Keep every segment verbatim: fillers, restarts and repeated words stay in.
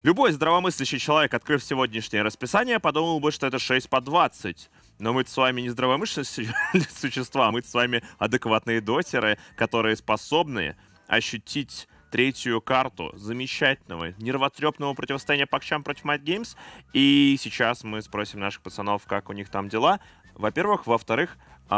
Любой здравомыслящий человек, открыв сегодняшнее расписание, подумал бы, что это шесть по двадцать. Но мы с вами не здравомыслящие существа, мы с вами адекватные дотеры, которые способны ощутить третью карту замечательного, нервотрепного противостояния Пакчам против Mad Games. И сейчас мы спросим наших пацанов, как у них там дела. Во-первых. Во-вторых,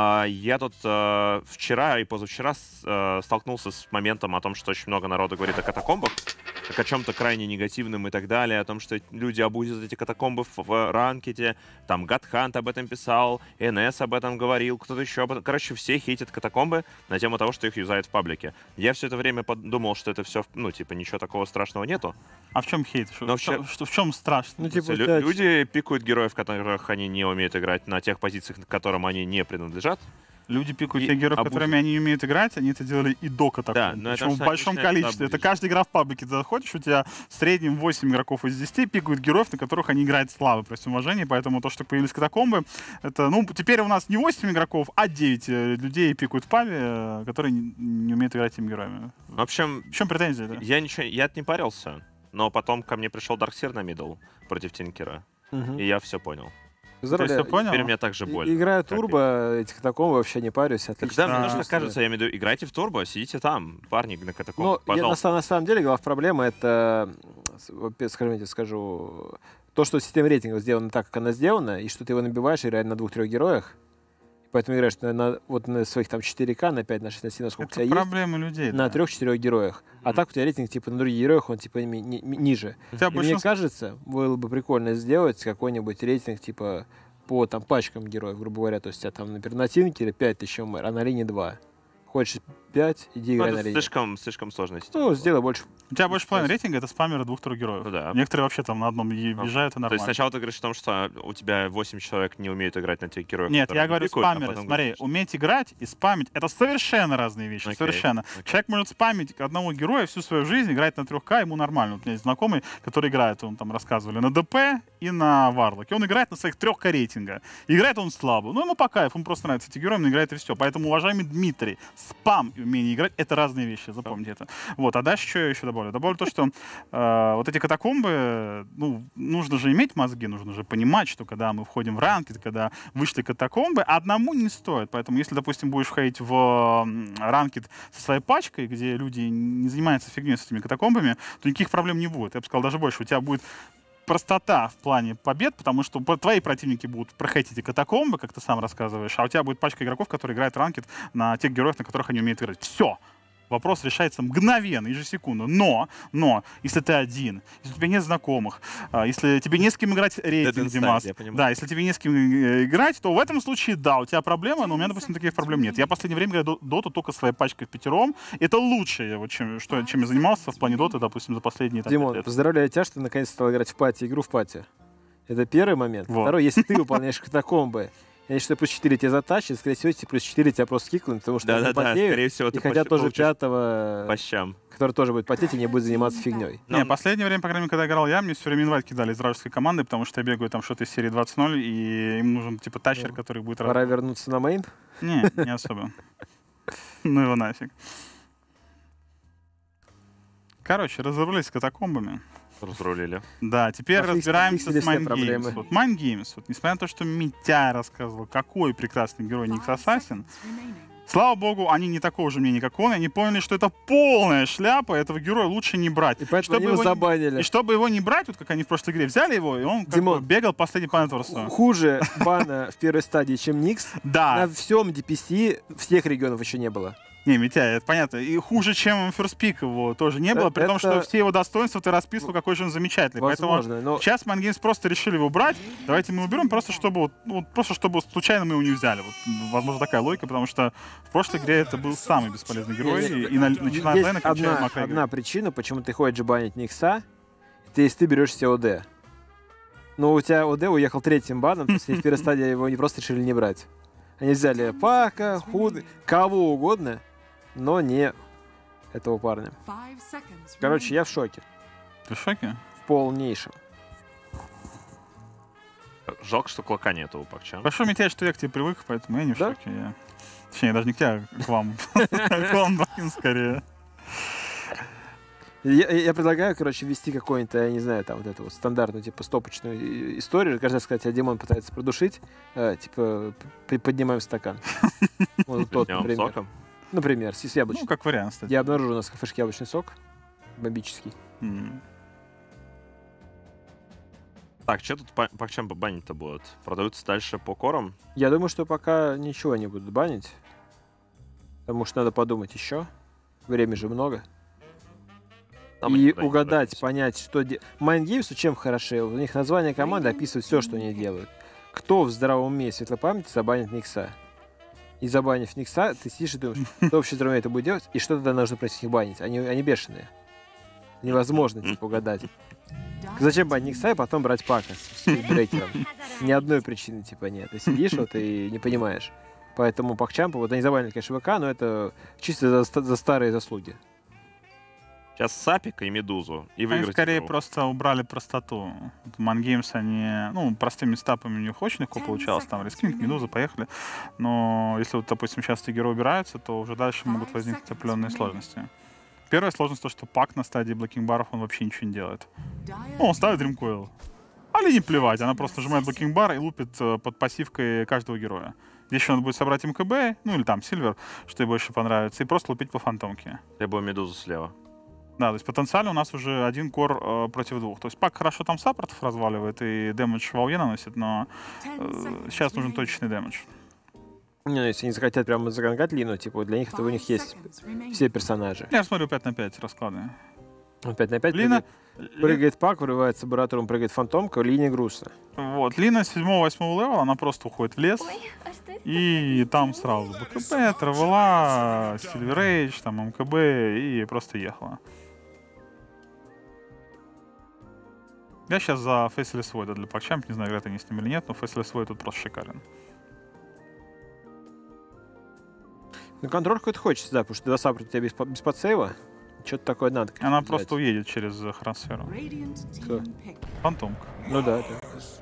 я тут вчера и позавчера столкнулся с моментом о том, что очень много народу говорит о катакомбах, как о чем-то крайне негативном и так далее, о том, что люди абузят эти катакомбы в ранкете. Там Гадхант об этом писал, эн эс об этом говорил, кто-то еще об этом. Короче, все хейтят катакомбы на тему того, что их юзают в паблике. Я все это время подумал, что это все, ну, типа, ничего такого страшного нету. А в чем хейт? Но в, чем, в, в чем страшно? Ну, типа, Лю люди пикают героев, которых они не умеют играть, на тех позициях, к которым они не принадлежат. Люди пикают тех героев, которыми они не умеют играть, они это делали и до катакомб. Да, причем в большом количестве. Это каждая игра в паблике. Ты заходишь, у тебя в среднем восемь игроков из десяти пикают героев, на которых они играют славы, при всем уважении. Поэтому то, что появились катакомбы, это, ну, теперь у нас не восемь игроков, а девять людей пикают в пабе, которые не, не умеют играть этими героями. В общем, в чем претензия? Да? Я ничего, я не парился, но потом ко мне пришел Дарксир на мидл против Тинкера, угу. и я все понял. Здравия. Понял? Теперь мне так же больно. Играю турбо, эти катакомбы вообще не парюсь. Когда мне нужно, кажется, я имею в виду, играйте в турбо, сидите там, парни на катакомбах, ну, пожалуйста. Я, на, на самом деле, главная проблема это, скажем, я скажу, то, что система рейтинга сделана так, как она сделана, и что ты его набиваешь, играя на двух-трех героях. Поэтому играешь на, на, вот на своих там четыре ка, на пять, на шесть, на семь, сколько это у тебя проблема есть, людей, на да. трех-четырех героях. Mm-hmm. А так у тебя рейтинг типа на других героях, он типа ми ми ми ниже. И большинство... мне кажется, было бы прикольно сделать какой-нибудь рейтинг типа по там пачкам героев, грубо говоря. То есть у тебя там, например, на Тинкере пять тысяч эм эр, а на линии два. Хочешь пять, иди играй ну, на линии. Слишком, слишком сложно. Ну, сделай больше. У тебя больше половины рейтинга — это спамеры двух-трех героев. Ну, да. Некоторые вообще там на одном въезжают, и нормально. То есть сначала ты говоришь о том, что у тебя восемь человек не умеют играть на тех героев. Нет, я говорю пикают, спамеры. А Смотри, говоришь, уметь играть и спамить — это совершенно разные вещи. Okay. Совершенно. Okay. Человек может спамить одного героя всю свою жизнь, играть на трех ка, ему нормально. Вот у меня есть знакомый, который играет, он там рассказывали, на ДП и на Варлоке. Он играет на своих трех ка рейтинга. Играет он слабо. Ну, ему по кайфу, ему просто нравятся эти герои, он играет и все. Поэтому, уважаемый Дмитрий, спам и умение играть — это разные вещи, запомните это. Вот, а дальше что я еще добавлю? Добавлю то, что э, вот эти катакомбы, ну, нужно же иметь мозги, нужно же понимать, что когда мы входим в ранкет, когда вышли катакомбы, одному не стоит. Поэтому, если, допустим, будешь входить в ранкет со своей пачкой, где люди не занимаются фигней с этими катакомбами, то никаких проблем не будет. Я бы сказал даже больше. У тебя будет простота в плане побед, потому что твои противники будут проходить эти катакомбы, как ты сам рассказываешь, а у тебя будет пачка игроков, которые играют в ранкет на тех героев, на которых они умеют играть. Все. Вопрос решается мгновенно, ежесекундно. Но, но, если ты один, если у тебя нет знакомых, если тебе не с кем играть рейтинг, Димас, да, если тебе не с кем играть, то в этом случае, да, у тебя проблема, но у меня, допустим, таких проблем нет. Я в последнее время играю доту только своей пачкой в пятером. Это лучшее, вот, чем, что, чем я занимался в плане доты, допустим, за последние там, Димон, лет. Поздравляю тебя, что ты наконец стал играть в пати, игру в пати. Это первый момент. Вот. Второй, если ты выполняешь катакомбы, я считаю, плюс четыре тебя затащит, скорее всего, эти плюс четыре тебя просто кикнут, потому что да, они да, потеют, да, скорее всего, и хотят тоже пятого, по щам, который тоже будет потеть и не будет заниматься фигней. Не, в последнее время, по крайней мере, когда играл я, мне все время инвайт кидали из вражеской команды, потому что я бегаю там что-то из серии двадцать ноль, и им нужен типа тачер, ну, который будет... Пора раз... вернуться на мейн? Не, не особо. Ну его нафиг. Короче, разобрались с катакомбами. Разрулили. Да, теперь а разбираемся с Mind Games. Вот Mind Games, вот, несмотря на то, что Митя рассказывал, какой прекрасный герой Никс Ассасин, слава богу, они не такого же мнения, как он, и они поняли, что это полная шляпа, этого героя лучше не брать. И поэтому чтобы его забанили. И чтобы его не брать, вот как они в прошлой игре взяли его, и он Димон, бегал последний по Нетворсу. Хуже бана в первой стадии, чем Никс. Да. На всем ди пи си всех регионов еще не было. Не, Митя, это понятно. И хуже, чем First Pick его тоже не было, это... при том, что все его достоинства ты расписывал, какой же он замечательный. Возможно, Поэтому но... сейчас Mind Games просто решили его брать. Давайте мы уберем, просто чтобы, вот, просто чтобы случайно мы его не взяли. Вот, возможно, такая логика, потому что в прошлой игре это был самый бесполезный герой. И, и на, начиная от лейна, одна, одна причина, почему ты ходишь банить Никса, это если ты берешь себе ОД. Но у тебя ОД уехал третьим баном, то есть в первой стадии его не просто решили не брать. Они взяли Пака, Худ, кого угодно, но не этого парня. Короче, я в шоке. Ты в шоке? В полнейшем. Жалко, что клока нету у Пакча. Хорошо, Митя, что я к тебе привык, поэтому я не в да? шоке. Я... Точнее, даже не к тебе, а к вам. К вам, скорее. Я, я предлагаю, короче, ввести какой-нибудь, я не знаю, там вот эту вот стандартную, типа, стопочную историю. Каждый раз, сказать, а Димон пытается продушить, э, типа, п- поднимаем стакан. Вот тот, Днём например. соком. Например, с с яблочным. Ну, как вариант, кстати. Я обнаружил у нас в кафешке яблочный сок. Бомбический. М. Так, что тут по пакчампы банить-то будут? Продаются дальше по корам? Я думаю, что пока ничего не будут банить. Потому что надо подумать еще. Времени же много. А мы И никуда не угадать, торопимся. понять, что... Де... Mind Games чем хороши? У них название команды описывает все, что они делают. Кто в здравом уме и светлой памяти забанит Никса? И забанив Никса, ты сидишь и думаешь, кто вообще в здравом уме это будет делать? И что тогда нужно против них банить? Они, они бешеные. Невозможно, типа, угадать. Зачем банить Никса и потом брать Пака с брейкером? Ни одной причины, типа, нет. Ты сидишь вот и не понимаешь. Поэтому Пакчампа, вот они забанили, конечно, ВК, но это чисто за, ста- за старые заслуги. Сейчас Сапика и Медузу. И Они выиграть скорее игру. просто убрали простоту. Мангеймс, они, ну, простыми стапами у них очень легко получалось. Там рискинг, Медуза, поехали. Но если вот, допустим, сейчас эти герои убираются, то уже дальше могут возникнуть определенные сложности. Первая сложность то, что Пак на стадии блокинг-баров, он вообще ничего не делает. Ну, он ставит Дримкоил. А ли не плевать, она просто нажимает блокинг-бар и лупит э, под пассивкой каждого героя. Здесь еще надо будет собрать МКБ, ну или там Сильвер, что ей больше понравится, и просто лупить по фантомке. Либо Медузу слева. Да, то есть потенциально у нас уже один кор э, против двух. То есть Пак хорошо там саппортов разваливает и дэмэдж в ауе наносит, но э, сейчас нужен точечный дэмэдж. Не, ну, если они захотят прямо загангать Лину, типа, для них это у них есть все персонажи. Я смотрю пять на пять расклады. пять на пять Лина, прыгает, прыгает Пак, вырывается Баратуром, прыгает Фантомка, Линия грустно. вот, Лина с седьмого-восьмого левела, она просто уходит в лес. И там сразу БКБ, Травела, Сильверейдж, там МКБ, и просто ехала. Я сейчас за Faceless Void для Пакчамп, не знаю, играют они с ним или нет, но Faceless Void тут просто шикарен. Ну, контроль какой-то хочется, да, потому что два саппорта у тебя без, по- без подсейва. Что-то такое надо. конечно, Она взять. просто уедет через хроносферу. Кто? Фантомка. Ну да, да.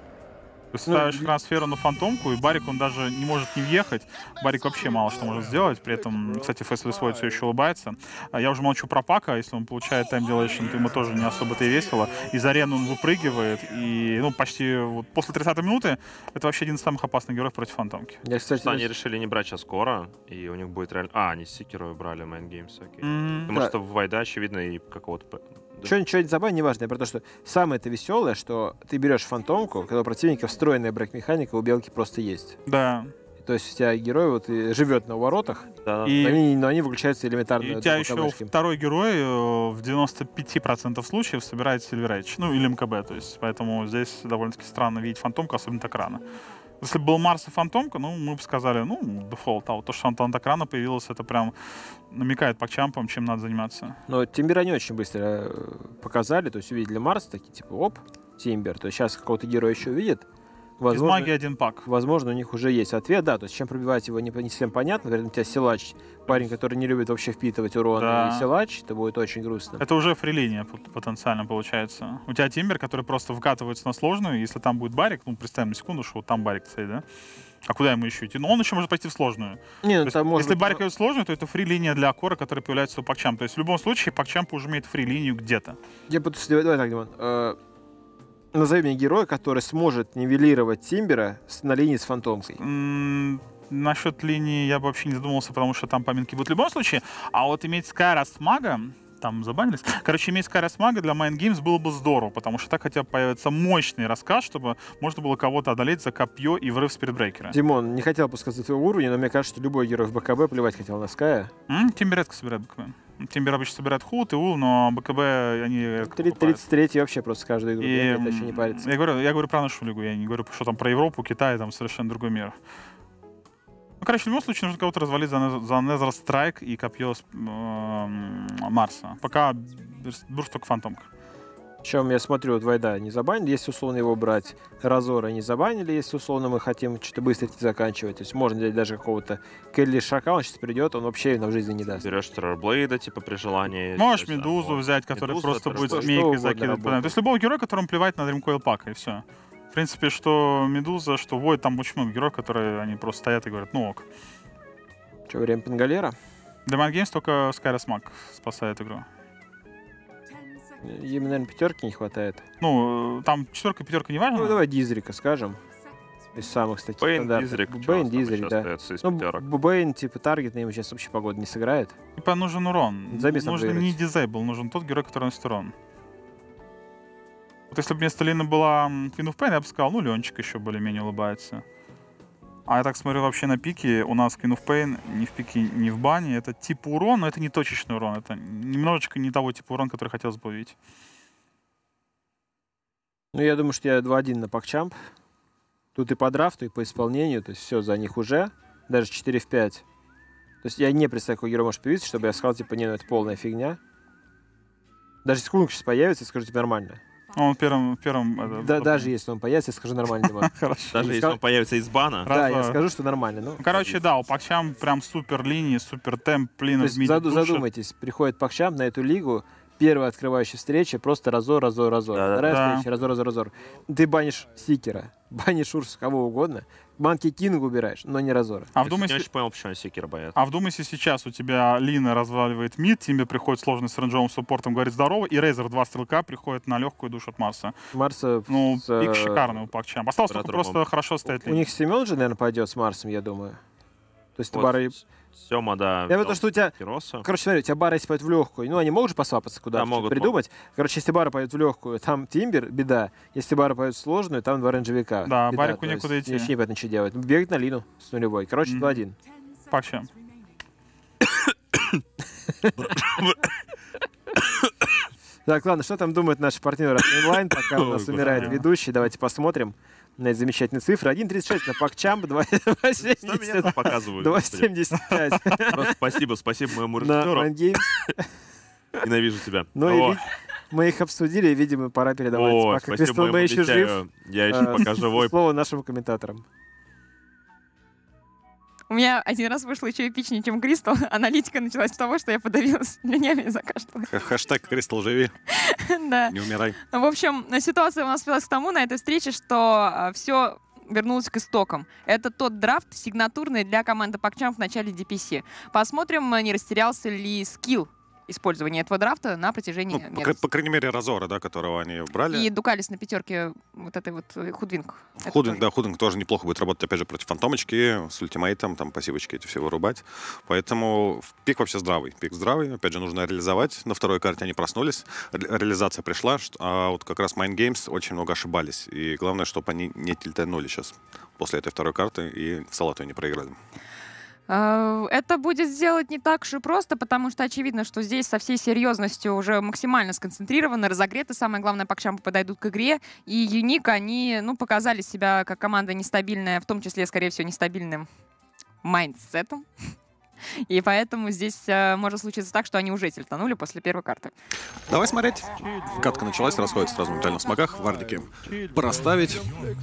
Ты Ну, ставишь для- хроносферу на фантомку, и Барик, он даже не может не въехать. Барик вообще мало что может сделать. При этом, кстати, Faceless Void все еще улыбается. А я уже молчу про Пака. Если он получает тайм дилейшн, то ему тоже не особо-то и весело. Из арены он выпрыгивает. И, ну, почти вот после тридцатой минуты это вообще один из самых опасных героев против фантомки. Я, кстати, Что они решили не брать сейчас скоро, и у них будет реально... А, они Сикеру брали Mind Games, окей. М, Потому Да. что в Вайда, очевидно, и какого-то... п- да. что ничего не забавно, неважно. Я про то, что самое это веселое, что ты берешь фантомку, когда у противника встроенная брейк-механика, у белки просто есть. Да. То есть у тебя герой вот и живет на воротах, Да. И- но, они, но они выключаются элементарно. И у тебя еще БКБшки. второй герой э, в девяноста пяти процентах случаев собирает Сильверейдж. Ну, или МКБ, то есть. Поэтому здесь довольно-таки странно видеть фантомку, особенно так рано. Если бы был Марс и фантомка, ну, мы бы сказали, ну, дефолт. А вот то, что она так рано появилась, это прям намекает пакчампам, чем надо заниматься. Но Тимбера не очень быстро э, показали, то есть увидели Марс, такие типа, оп, Тимбер. То есть сейчас какого-то героя еще увидят. Из Возможно, магии один пак. возможно, у них уже есть ответ, да, то есть чем пробивать его не, не совсем понятно. Например, у тебя силач, парень, который не любит вообще впитывать урон, Да. и силач, это будет очень грустно. Это уже фрилиния пот- потенциально получается. У тебя Тимбер, который просто вкатывается на сложную, если там будет барик, ну, представим на секунду, что вот там барик стоит, да? А куда ему еще идти? Ну, он еще может пойти в сложную. Не, ну, То есть, там может если быть- барик идет в сложную, то это фри-линия для Акора, которая появляется у Пакчампа. То есть в любом случае Пакчамп уже имеет фри-линию где-то. Я буду... Давай, давай так, Димон. Э, назови мне героя, который сможет нивелировать Тимбера с- на линии с фантомкой. М, Насчет линии я бы вообще не задумывался, потому что там поминки будут в любом случае. А вот иметь Скайраст мага, там забанились. Короче, иметь Скайраст мага для Mind Games было бы здорово, потому что так хотя бы появится мощный рассказ, чтобы можно было кого-то одолеть за копье и врыв спиритбрейкера. Димон, не хотел пускаться за твоего уровня, но мне кажется, что любой герой в БКБ плевать хотел на Ская. М, Тимбер редко собирает БКБ. Тимбер обычно собирает худ и ул, но БКБ они редко покупают. тридцать третий вообще просто каждую игру. И, бегает, м, вообще не парится. я говорю, я говорю про нашу лигу, я не говорю, что там про Европу, Китай, там совершенно другой мир. Ну, короче, в любом случае нужно кого-то развалить за, Нез- за Nether Strike и копье с- эм, Марса. Пока Берс- Бурст только фантомка. Причем я смотрю, вот Вайда не забанили, если условно его брать. Разора не забанили, если условно мы хотим что-то быстро идти заканчивать. То есть можно взять даже какого-то Келли Шака, он сейчас придет, он вообще на в жизни не даст. Берешь Террорблейда, типа, при желании. Можешь То есть, Медузу да, вот. взять, который Медуза, просто это будет что- что змейкой угодно закидывать. работает. То есть любого героя, которому плевать на Дримкоил Пака, и все. В принципе, что Медуза, что Войд, там очень много героев, которые они просто стоят и говорят, ну ок. Что, время Пингалера? Для Mind Games только Скайрос Маг спасает игру. Ему, наверное, пятерки не хватает. Ну, там четверка, пятерка не важно. Ну, давай Дизрика скажем. Из самых таких Бэйн, стандартных. Дизрик. Бэйн, Дизрик, да. Из Ну, пятерок. Б- Бэйн, типа, таргет на ему сейчас вообще погода не сыграет. Типа нужен урон. Забей сам Нужен выиграть. не дизейбл, нужен тот герой, который наносит урон. Вот если бы вместо Лины была Queen of Pain, я бы сказал, ну, Ленчик еще более-менее улыбается. А я так смотрю вообще на пике, у нас Queen of Pain ни в пике, ни в бане. Это типа урон, но это не точечный урон. Это немножечко не того типа урон, который хотелось бы увидеть. Ну, я думаю, что я два один на пакчамп. Тут и по драфту, и по исполнению. То есть все за них уже. Даже четыре в пять. То есть я не представляю, какой герой может появиться, чтобы я сказал, типа, не, ну это полная фигня. Даже если Кунг сейчас появится, я скажу тебе нормально. Он первым... первым это, Да, потом. даже если он появится, я скажу нормально, Диман. Хорошо. Даже Не если скал- он появится из бана. Да, я Раз, скажу, что нормально. Ну, Ну, короче, да, у Пакчам прям супер линии, супер темп, то Лина в есть миде заду- душит. задумайтесь, приходит Пакчамп на эту лигу, первая открывающая встреча, просто разор, разор, разор. Да-да-да. Вторая Да. встреча, разор, разор, разор. Ты банишь Сикера, банишь Урса, кого угодно, Манки Кинга убираешь, но не разора. А Я не вдумайся, очень понял, почему Секира боятся. а вдумайся сейчас, у тебя Лина разваливает мид, тебе приходит сложный с рейнджовым суппортом, говорит здорово, и Рейзер два стрелка приходит на легкую душу от Марса. Марса... Ну, с, пик э, шикарный у Пакчам. Осталось только Братрумом. просто хорошо стоять У линию. них Семен же, наверное, пойдет с Марсом, я думаю. То есть Вот Бара... Сёма, да. Я потому что у тебя... Кироса. Короче, смотри, у тебя Бара, если пойдет в легкую, ну, они могут же посвапаться куда-то, Да, могут, придумать. Короче, если Бара пойдет в легкую, там Тимбер, беда. Если Бара пойдет в сложную, там два рейнджевика. Да, беда. Барику То есть некуда идти. Вообще непонятно, что делать. Бегать на Лину с нулевой. Короче, Мгм. два один. Пакчам. Так, ладно, что там думают наши партнеры от онлайн, пока у нас Ой, умирает господи. ведущий. Давайте посмотрим на эти замечательные цифры. один тридцать шесть на Пакчамп, два Что меня семьдесят там показывают? два господи? семьдесят пять Просто спасибо, спасибо моему на режиссеру. OneGames. Ненавижу тебя. Ну и О, ви- мы их обсудили, и, видимо, пора передавать, о, пока спасибо Кристал моему Бэй еще жив, дитя. Я еще э, пока живой. слово нашим комментаторам. У меня один раз вышло еще эпичнее, чем Кристал. Аналитика началась с того, что я подавилась слюнями и закашлялась. Х- Хэштег Кристал живи, Да. не умирай. В общем, ситуация у нас свелась к тому на этой встрече, что все вернулось к истокам. Это тот драфт сигнатурный для команды Пакчам в начале ди пи си. Посмотрим, не растерялся ли скилл использования этого драфта на протяжении Ну, по, месяца. кра- по крайней мере, Разора, да, которого они брали. И Дукалис на пятерке вот этой вот э, Худвинг. Это Худинг, тоже. да, Худинг тоже неплохо будет работать, опять же, против фантомочки, с ультимейтом, там, пассивочки эти все вырубать. Поэтому пик вообще здравый. Пик здравый, опять же, нужно реализовать. На второй карте они проснулись, ре- реализация пришла, что- а вот как раз Mind Games очень много ошибались. И главное, чтобы они не тильтанули сейчас после этой второй карты и в салату не проиграли. Э, Это будет сделать не так уж и просто, потому что очевидно, что здесь со всей серьезностью уже максимально сконцентрированы, разогреты. Самое главное, Пакчампы подойдут к игре. И Юник, они ну, показали себя как команда нестабильная, в том числе, скорее всего, нестабильным майндсетом. И поэтому здесь э, может случиться так, что они уже тильтанули после первой карты. Давай смотреть. Катка началась, расходится сразу моментально в смогах. Вардики проставить.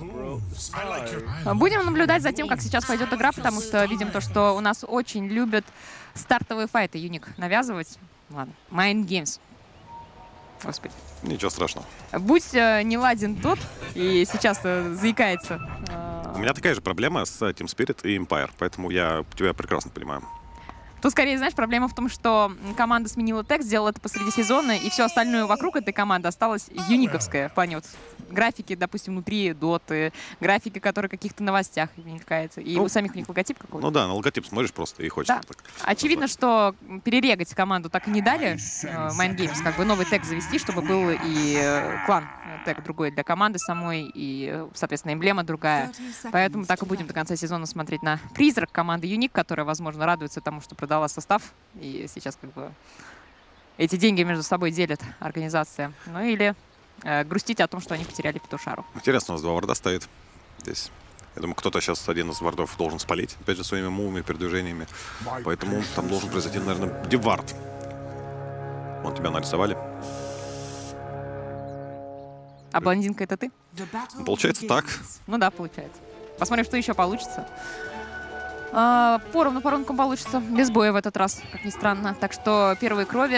Будем наблюдать за тем, как сейчас пойдет игра, потому что видим то, что у нас очень любят стартовые файты Юник навязывать. Ладно, Mind Games. Господи. Ничего страшного. Будь э, не ладен тот, и сейчас э, заикается. э, У меня такая же проблема с Team Spirit и Empire, поэтому я тебя прекрасно понимаю. Тут скорее, знаешь, проблема в том, что команда сменила текст, сделала это посреди сезона, и все остальное вокруг этой команды осталось юниковское. В плане вот графики, допустим, внутри доты, графики, которые в каких-то новостях мелькается. И Ну, у самих у них логотип какой-то. Ну да, на логотип смотришь просто и хочется. Да. так. Очевидно, что перерегать команду так и не дали. э, Mind Games, как бы новый тег завести, чтобы был и э, клан э, тег другой для команды самой, и, э, соответственно, эмблема другая. Поэтому так и будем до конца сезона смотреть на призрак команды Юник, которая, возможно, радуется тому, что продала состав. И сейчас как бы эти деньги между собой делит организация. Ну или э, грустить о том, что они потеряли Петушару. Интересно, у нас два варда стоит здесь. Я думаю, кто-то сейчас один из вардов должен спалить, опять же, своими мувами, передвижениями. Поэтому там должен произойти, наверное, девард. Вон тебя нарисовали. А блондинка это ты? Ну, получается так. Ну да, получается. Посмотрим, что еще получится. А, поровну по рункам получится. Без боя в этот раз, как ни странно. Так что первые крови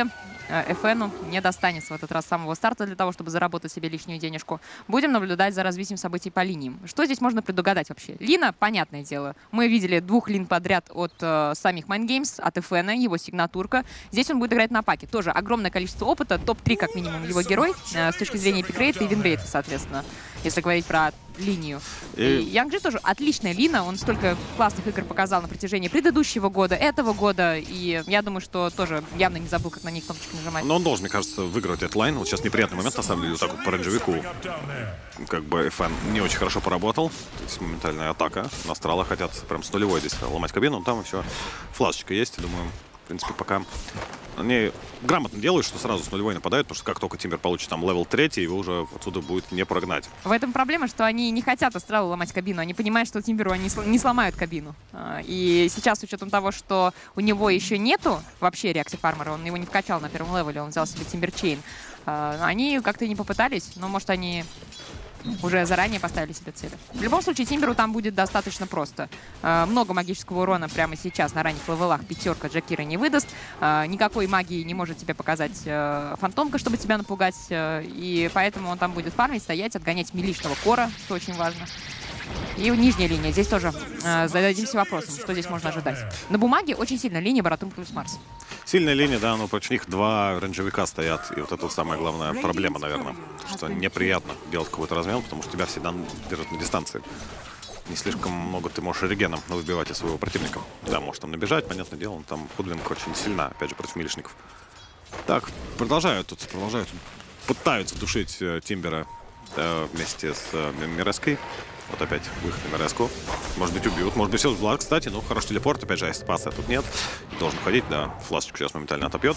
эф эн не достанется в этот раз с самого старта для того, чтобы заработать себе лишнюю денежку. Будем наблюдать за развитием событий по линиям. Что здесь можно предугадать вообще? Лина, понятное дело. Мы видели двух лин подряд от э, самих Mind Games, от эф эн, его сигнатурка. Здесь он будет играть на паке. Тоже огромное количество опыта, топ три как минимум его герой, э, с точки зрения пикрейта и винрейта, соответственно, если говорить про линию. И, и Янг Джи тоже отличная лина, он столько классных игр показал на протяжении предыдущего года, этого года, и я думаю, что тоже явно не забыл, как на них кнопочки нажимать. Но он должен, мне кажется, выиграть этот лайн. Вот сейчас неприятный момент, на самом деле, вот так вот по рейнджевику. Как бы эф эн не очень хорошо поработал. Здесь моментальная атака. Настрала хотят прям с нулевой здесь ломать кабину, но там еще флажечка есть, думаю. В принципе, пока они грамотно делают, что сразу с нулевой нападают, потому что как только Тимбер получит там левел третий, его уже отсюда будет не прогнать. В этом проблема, что они не хотят Астралу ломать кабину. Они понимают, что Тимберу они не сломают кабину. И сейчас, с учетом того, что у него еще нету вообще реакции фармера, он его не вкачал на первом левеле, он взял себе Тимберчейн, они как-то не попытались, но, может, они уже заранее поставили себе цели. В любом случае, Тимберу там будет достаточно просто. Э, много магического урона прямо сейчас на ранних левелах. Пятерка Джакира не выдаст. Э, никакой магии не может тебе показать э, фантомка, чтобы тебя напугать. Э, и поэтому он там будет фармить, стоять, отгонять милишного кора, что очень важно. И нижняя линия. Здесь тоже э, зададимся вопросом, что здесь можно ожидать. На бумаге очень сильная линия Баратум плюс Марс. Сильная линия, да, но против них два рейнджевика стоят. И вот это вот самая главная проблема, наверное. Что неприятно делать какой-то размен, потому что тебя всегда держат на дистанции. Не слишком много ты можешь регеном выбивать из своего противника. Да, можешь там набежать, понятное дело, но там Худвинг очень сильна, опять же, против милишников. Так, продолжают тут, продолжают. Пытаются душить э, Тимбера э, вместе с э, Миреской. Вот опять выход на Миреску. Может быть, убьют. Может быть, все взлад, кстати. Ну, хороший телепорт. Опять же, а спаса тут нет. Должен уходить, да. Фласочку сейчас моментально отопьет.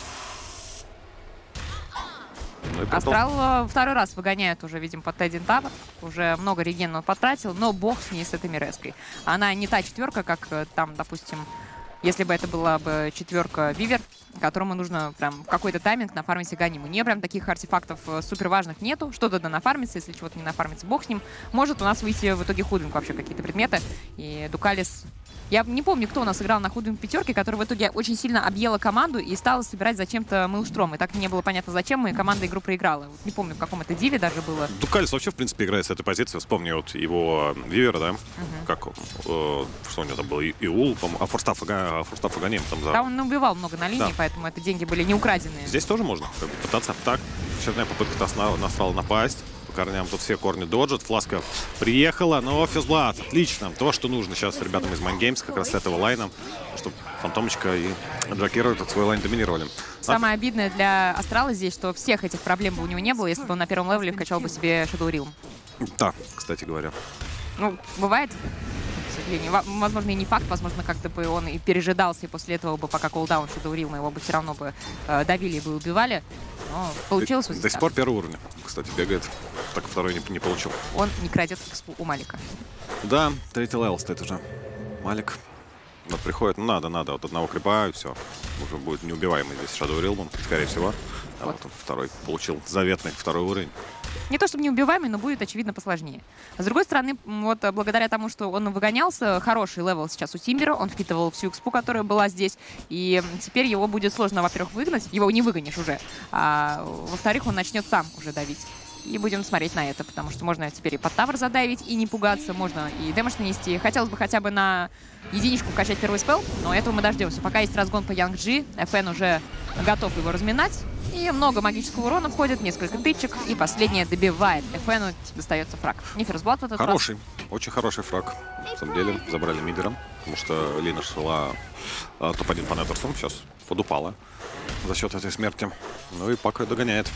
Ну, Астрал второй раз выгоняет уже, видим, под Теддин Тавер. Уже много регена он потратил, но бог с ней, с этой Миреской. Она не та четверка, как там, допустим, если бы это была бы четверка Вивер, которому нужно прям какой-то тайминг нафармить Аганим. У нее прям таких артефактов супер важных нету. Что-то да нафармится, если чего-то не нафармится, бог с ним. Может у нас выйти в итоге Худвинг вообще какие-то предметы. И Дукалис... Я не помню, кто у нас играл на Худвинг пятерке, который в итоге очень сильно объела команду и стала собирать зачем-то Мейлштром. И так не было понятно зачем, и команда игру проиграла. Вот не помню, в каком это диве даже было. Дукалис вообще, в принципе, играет с этой позиции. Вспомни вот его Вивера, да? Угу. Как, э, что у него там был? Иул, по-моему, а Форстаф Аганим там за... Да, он убивал много на линии, да. Поэтому это деньги были не украденные. Здесь тоже можно как бы, пытаться так. Очередная попытка Настрала напасть. Корням тут все корни доджат. Фласка приехала, но Физблад, отлично. То, что нужно сейчас ребятам из Mind Games, как раз с этого лайна, чтобы Фантомочка и Джакира этот свой лайн доминировали. Самое а... обидное для Астрала здесь, что всех этих проблем бы у него не было, если бы он на первом левеле вкачал бы себе Shadow Realm. Да, кстати говоря. Ну, бывает, к сожалению. Возможно, и не факт, возможно, как-то бы он и пережидался, и после этого бы, пока колдаун Shadow Realm, его бы все равно бы э, давили и бы убивали. Но получилось вот до сих пор первый уровень, кстати, бегает. Так второй не, не получил. Он не крадет экспу у Малика. Да, третий левел стоит уже. Малик. Вот приходит, ну надо, надо. Вот одного крипа, и все. Уже будет неубиваемый здесь Shadow Realm, скорее всего. А вот, вот он второй получил заветный второй уровень. Не то чтобы неубиваемый, но будет, очевидно, посложнее. С другой стороны, вот благодаря тому, что он выгонялся, хороший левел сейчас у Тимбера, он впитывал всю экспу, которая была здесь, и теперь его будет сложно, во-первых, выгнать, его не выгонишь уже, а во-вторых, он начнет сам уже давить. И будем смотреть на это, потому что можно теперь и под тавр задавить, и не пугаться, можно и дэмэдж нанести. Хотелось бы хотя бы на единичку качать первый спелл, но этого мы дождемся. Пока есть разгон по Янг Джи, эф эн уже готов его разминать. И много магического урона входит, несколько тычек, и последнее добивает. эф эн достается фраг. Не ферзблат в этот раз. Хороший, очень хороший фраг. На самом деле, забрали мидером, потому что Лина шла а, топ один по Неттерсу, сейчас подупала за счет этой смерти. Ну и Пака догоняет.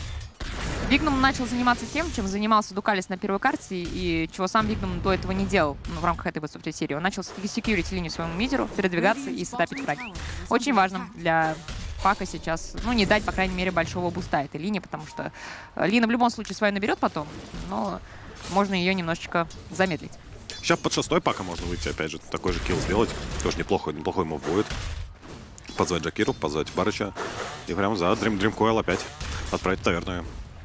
Вигнум начал заниматься тем, чем занимался Дукалис на первой карте, и чего сам Вигнум до этого не делал, ну, в рамках этой выступной серии. Он начал секьюрить линию своему мидеру, передвигаться и сетапить фраги. Очень важно для Пака сейчас, ну, не дать, по крайней мере, большого буста этой линии, потому что Лина в любом случае свою наберет потом, но можно ее немножечко замедлить. Сейчас под шестой Пака можно выйти, опять же, такой же килл сделать. Тоже неплохо, неплохой мув будет. Позвать Джакиру, позвать Барыча. И прям за Дрим, Дримкойл опять отправить в таверную.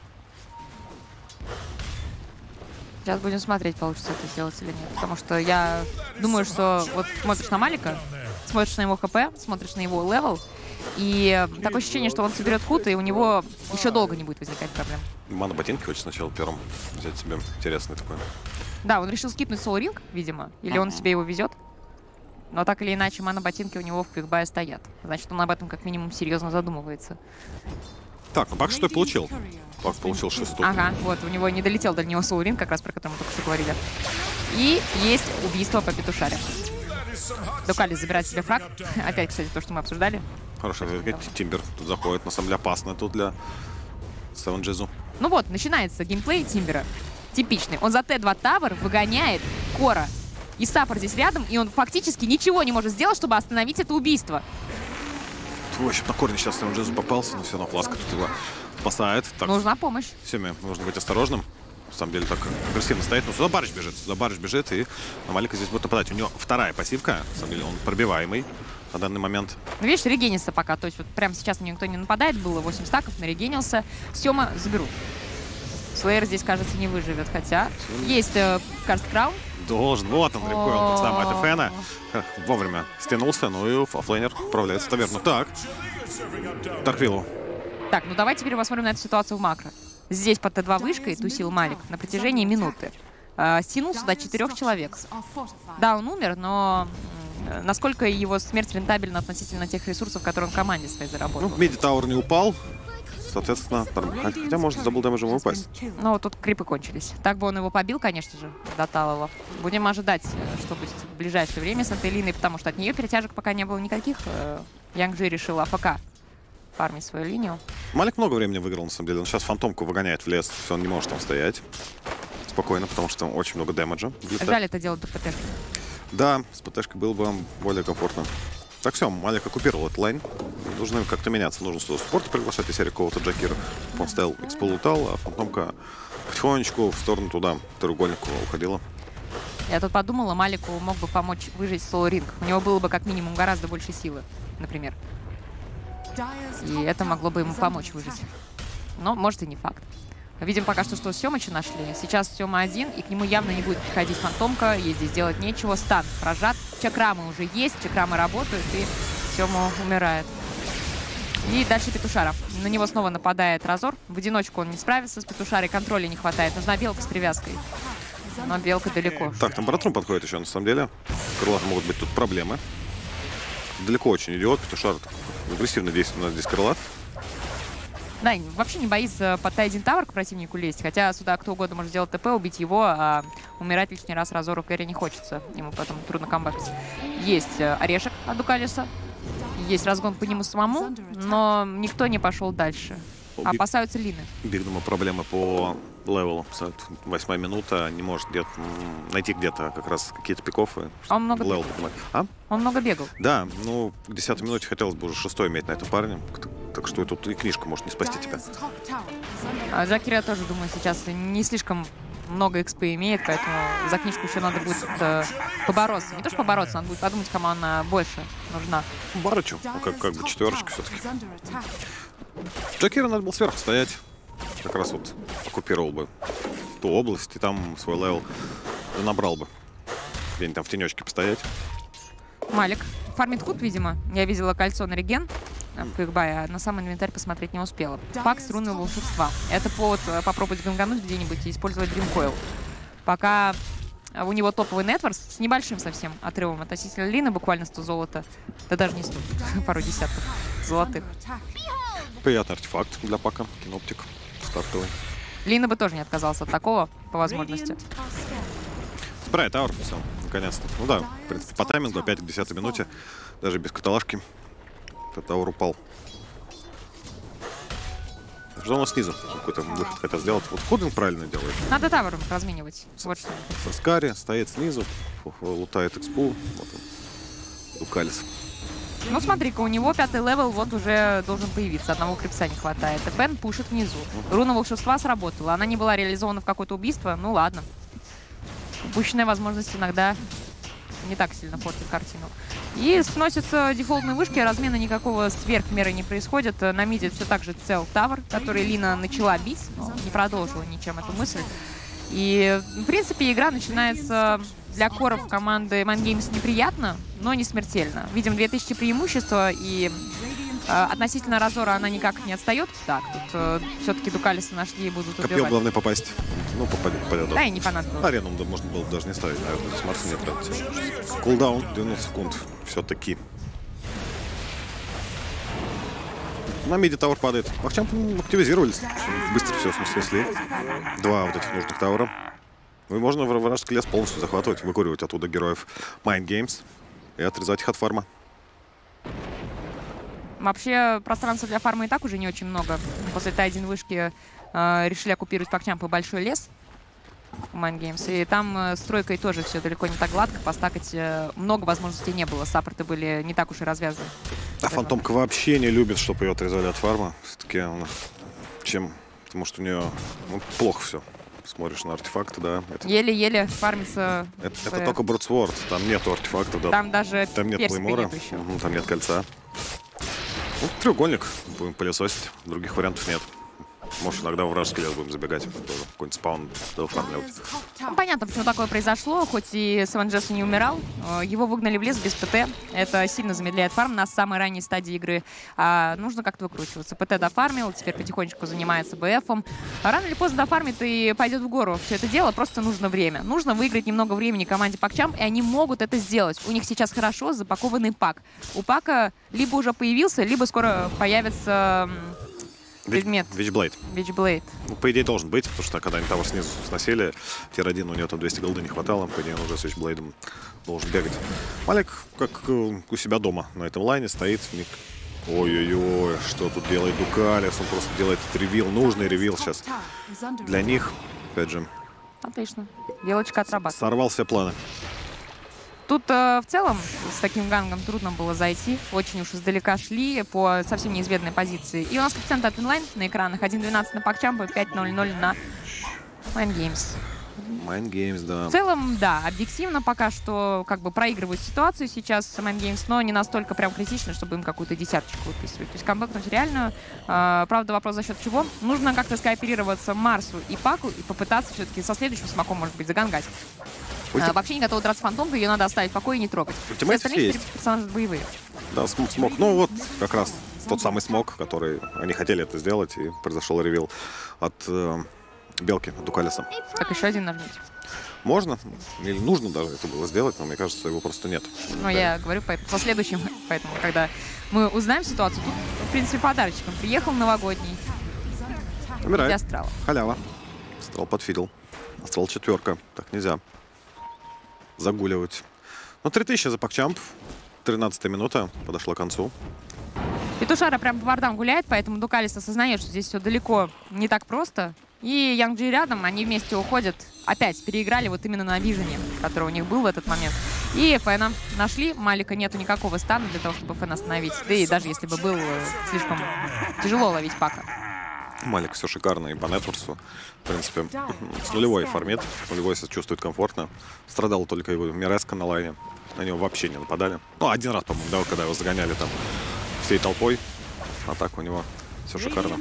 Сейчас будем смотреть, получится это сделать или нет. Потому что я думаю, что вот смотришь на Малика, смотришь на его хп, смотришь на его левел, И такое ощущение, что он соберет хут, и у него еще долго не будет возникать проблем. Мана ботинки хочет сначала первым взять себе. Интересный такой. Да, он решил скипнуть Soul Ring, видимо, или он себе его везет. Но так или иначе, мана-ботинки у него в квикбае стоят. Значит, он об этом как минимум серьезно задумывается. Так, ну Пак что получил? Пак получил шестую. Ага, вот, у него не долетел до него Soul Ring, как раз про который мы только что говорили. И есть убийство по петушаре. Дукалис забирает себе фраг. Опять, кстати, то, что мы обсуждали. Хорошо, Тимбер тут заходит. На самом деле опасно тут для Севен Джизу. Ну вот, начинается геймплей Тимбера. Типичный. Он за Т два Тавер выгоняет Кора. И саппорт здесь рядом, и он фактически ничего не может сделать, чтобы остановить это убийство. В общем, на корне сейчас Севен Джизу попался, но все равно Фласка тут его спасает. Так, нужна помощь. Всеми нужно быть осторожным. На самом деле так агрессивно стоит. Но сюда Барыч бежит. Сюда Барыч бежит, и на Малика здесь будет нападать. У него вторая пассивка. На самом деле он пробиваемый на данный момент. Ну, видишь, регенится пока. То есть вот прямо сейчас на него никто не нападает. Было восемь стаков, нарегенился. Сема заберу. Слеер здесь, кажется, не выживет. Хотя есть э, Карст Краун. Должен. Вот он, рекойл под самого это Фена. Вовремя стянулся, ну и оффлейнер отправляется в таверну. Так. Тарквиллу. Так, ну давай теперь посмотрим на эту ситуацию в макро. Здесь под Т два вышкой тусил Малик на протяжении минуты. Э, стянул сюда четырех человек. Да, он умер, но э, насколько его смерть рентабельна относительно тех ресурсов, которые он в команде своей заработал? Ну, Миди Тауэр не упал. Соответственно, хотя может с дабл дэмэджем упасть. Ну, вот тут крипы кончились. Так бы он его побил, конечно же, до Талова. Будем ожидать, что будет в ближайшее время с этой линией, потому что от нее перетяжек пока не было никаких. Янг Джи решил АФК фармить свою линию. Малик много времени выиграл, на самом деле. Он сейчас фантомку выгоняет в лес, он не может там стоять спокойно, потому что там очень много дэмэджа. Жаль это делать до ПТшки. Да, с ПТшкой было бы более комфортно. Так, все, Малик оккупировал этот лайн. Нужно как-то меняться. Нужно сюда спорта приглашать, если какого-то Джакира. Он стоял, экспо лутал, а фантомка потихонечку в сторону туда, к треугольнику уходила. Я тут подумала, Малику мог бы помочь выжить Soul Ring. У него было бы как минимум гораздо больше силы, например. И это могло бы ему помочь выжить. Но, может, и не факт. Видим пока что, что Семыча нашли. Сейчас Сема один, и к нему явно не будет приходить фантомка. Ей здесь делать нечего. Стан прожат. Чакрамы уже есть, чакрамы работают, и Сема умирает. И дальше Петушара. На него снова нападает Разор. В одиночку он не справится с Петушарой, контроля не хватает. Нужна белка с привязкой. Но белка далеко. Так, там Братрум подходит еще, на самом деле. Крылаты могут быть тут проблемы. Далеко очень идет. Петушар агрессивно действует на здесь крылат. Да, вообще не боится под Т один Тавер к противнику лезть, хотя сюда кто угодно может сделать ТП, убить его, а умирать лишний раз Разору Кэрри не хочется. Ему потом трудно камбэкать. Есть орешек от Дукалиса, есть разгон по нему самому, но никто не пошел дальше. Опасаются Лины. Бигнума проблемы по левелу. Восьмая минута, не может где найти где-то как раз какие-то пиков. Он много... Левел, а? Он много бегал. Да, ну, к десятой минуте хотелось бы уже шестой иметь на этом парне. Так что и тут и книжка может не спасти тебя. А Джакира, я тоже думаю, сейчас не слишком много экспы имеет, поэтому за книжку еще надо будет э, побороться. Не то, что побороться, надо будет подумать, кому она больше нужна. Барычу, ну, как, как бы четверочка все-таки. Джакира надо было сверху стоять. Как раз вот оккупировал бы ту область и там свой левел набрал бы. Где-нибудь там в тенечке постоять. Малик. Фармит худ, видимо. Я видела кольцо на реген в квикбае, а на сам инвентарь посмотреть не успела. Пак с руной волшебства. Это повод попробовать гангануть где-нибудь и использовать Dreamcoil. Пока у него топовый нетворс с небольшим совсем отрывом относительно Лины, буквально сто золота. Да даже не сто, пару десятков золотых. Приятный артефакт для Пака. Киноптик стартовый. Лина бы тоже не отказался от такого, по возможности. Спрайт Тауэр все, наконец-то. Ну да, в принципе, по таймингу опять к десятой минуте, даже без каталажки, Тауэр упал. Что он снизу какой-то выход хотел сделать. Вот Худин правильно делает. Надо Тавер разменивать. Вот что. Саскари стоит снизу, лутает экспу. Вот он. Дукалис. Ну смотри-ка, у него пятый левел вот уже должен появиться. Одного крипса не хватает. Бен пушит внизу. Руна волшебства сработала. Она не была реализована в какое-то убийство. Ну ладно. Упущенная возможность иногда не так сильно портит картину. И сносятся дефолтные вышки, размена никакого сверх меры не происходит. На миде все так же цел Тавер, который Лина начала бить, но не продолжила ничем эту мысль. И, в принципе, игра начинается для коров команды Mind Games неприятно, но не смертельно. Видим две тысячи преимущества, и Э, относительно Разора она никак не отстает. Так, тут э, все-таки Дукалиса нашли и будут убивать. Копье главное попасть. Ну, попадет, попадет. Да, и не понадобилось. Арену да, можно было бы даже не ставить, наверное. Здесь Марса нет. Да. Кулдаун двенадцать секунд. Все-таки. На миде тауэр падает. Пакчамп активизировались. Быстро все снесли. Два вот этих нужных тауэра. Ну и можно вражеский лес полностью захватывать, выкуривать оттуда героев Mind Games и отрезать их от фарма. Вообще, пространства для фарма и так уже не очень много. После Т один вышки э, решили оккупировать Пакчамп и большой лес. Mind Games. И там э, с тройкой тоже все далеко не так гладко. Постакать э, много возможностей не было. Саппорты были не так уж и развязаны. А Фантомка вообще не любит, чтобы ее отрезали от фарма. Все-таки она... Чем? Потому что у нее ну, плохо все. Смотришь на артефакты, да. Еле-еле фармится. Это, это только Брудсворд. Там нету артефактов, да. Там даже там нет Клеймора. Угу, там нет кольца. Ну, треугольник. Будем пылесосить. Других вариантов нет. Может, иногда в вражеский лес будем забегать. Какой-нибудь спаун дофармливать. Ну, понятно, почему такое произошло. Хоть и Севен Джесс не умирал, его выгнали в лес без ПТ. Это сильно замедляет фарм на самой ранней стадии игры. А нужно как-то выкручиваться. ПТ дофармил, теперь потихонечку занимается БФом. Рано или поздно дофармит и пойдет в гору. Все это дело просто нужно время. Нужно выиграть немного времени команде Пакчамп, и они могут это сделать. У них сейчас хорошо запакованный пак. У пака либо уже появился, либо скоро появится... предмет. Вичблейд. Вичблейд. Ну, по идее, должен быть, потому что когда они того снизу сносили, тир один, у него там двести голды не хватало, по идее, он уже с Вичблейдом должен бегать. Малик, как э, у себя дома на этом лайне, стоит. Ой-ой-ой, что тут делает Дукалис? Он просто делает этот ревил, нужный ревил сейчас для них. Опять же. Отлично. Белочка отрабатывает. Сорвал все планы. Тут э, в целом с таким гангом трудно было зайти. Очень уж издалека шли по совсем неизведанной позиции. И у нас коэффициент от инлайн на экранах. один двенадцать на Пакчампа, пять ноль ноль на Mind Games. Mind Games, да. В целом, да, объективно пока что как бы проигрывают ситуацию сейчас Mind Games, но не настолько прям критично, чтобы им какую-то десяточку выписывать. То есть камбэкнуть реальную. Э, правда, вопрос за счет чего? Нужно как-то скооперироваться Марсу и Паку и попытаться все-таки со следующим смоком, может быть, загангать. А, вообще не готова драться фантомка, ее надо оставить в покое и не трогать. Все остальные персонажи боевые. Да, смог, смог. Ну вот как раз тот самый смог, который они хотели это сделать, и произошел ревил от э, Белки, от Дукалиса. Так, еще один нажмите. Можно, или нужно даже это было сделать, но мне кажется, его просто нет. Ну, да. Я говорю поэтому, со следующим, поэтому, когда мы узнаем ситуацию, тут, в принципе, подарочком приехал новогодний. Умирает. Для Астрала. Халява. Астрал подфидел. Астрал четверка. Так нельзя загуливать. Ну, три тысячи за Пакчамп. тринадцатая минута подошла к концу. Петушара прям по вардам гуляет, поэтому Дукалис осознает, что здесь все далеко не так просто. И Янг Джи рядом, они вместе уходят. Опять переиграли вот именно на вижене, который у них был в этот момент. И Фэна нашли. Малика нету никакого стана для того, чтобы Фэна остановить. Да и даже если бы был, слишком тяжело ловить Пака. Малик все шикарно и по нетворсу. В принципе, с нулевой формит. С нулевой себя чувствует комфортно. Страдал только его Миреска на лайне. На него вообще не нападали. Ну, один раз, по-моему, да, когда его загоняли там всей толпой. А так у него все шикарно.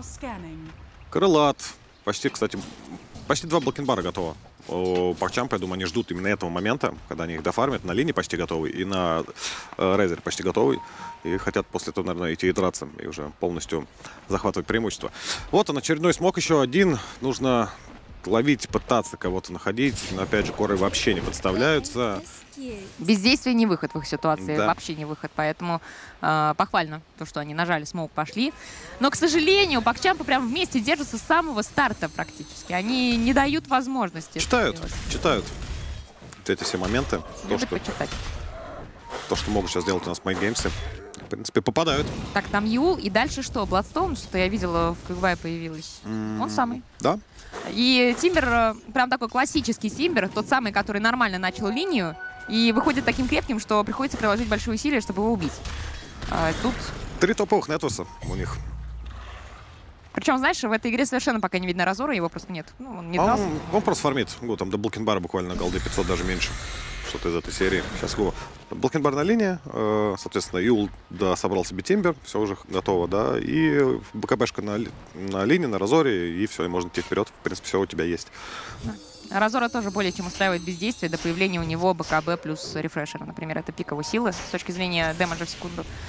Крылат. Почти, кстати, почти два блокинбара готово. У Пакчампа, я думаю, они ждут именно этого момента, когда они их дофармят. На линии почти готовый и на э, Рейзере почти готовый. И хотят после этого, наверное, идти и драться. И уже полностью захватывать преимущество. Вот он, очередной смог, еще один. Нужно ловить, пытаться кого-то находить. Но, опять же, коры вообще не подставляются. Бездействие не выход в их ситуации. Да. Вообще не выход. Поэтому э, похвально то, что они нажали смоук, пошли. Но, к сожалению, Пакчампы прям вместе держатся с самого старта практически. Они не дают возможности. Читают, читают. Вот эти все моменты. То что, почитать. то, что могут сейчас делать у нас Mind Games, в принципе, попадают. Так, там Юл. И дальше что? Бладстоун, что я видела, в КГВ появилась. Mm-hmm. Он самый. Да. И Тимбер, прям такой классический Тимбер, тот самый, который нормально начал линию, и выходит таким крепким, что приходится приложить большие усилия, чтобы его убить. А тут... Три топовых нетворса у них. Причем, знаешь, в этой игре совершенно пока не видно Разора, его просто нет. Ну, он не он, дрался. он просто фармит. Ну, там до Блокинбара буквально голды пятьсот, даже меньше. Что-то из этой серии. Сейчас его Блокинбарная линия. Э, соответственно, Юл да, собрал себе Тимбер. Все уже готово, да. И БКБшка на, на линии, на Разоре. И все, и можно идти вперед. В принципе, все у тебя есть. Разора тоже более чем устраивает бездействие до появления у него БКБ плюс рефрешера. Например, это пик его силы с точки зрения дэмэджа в секунду.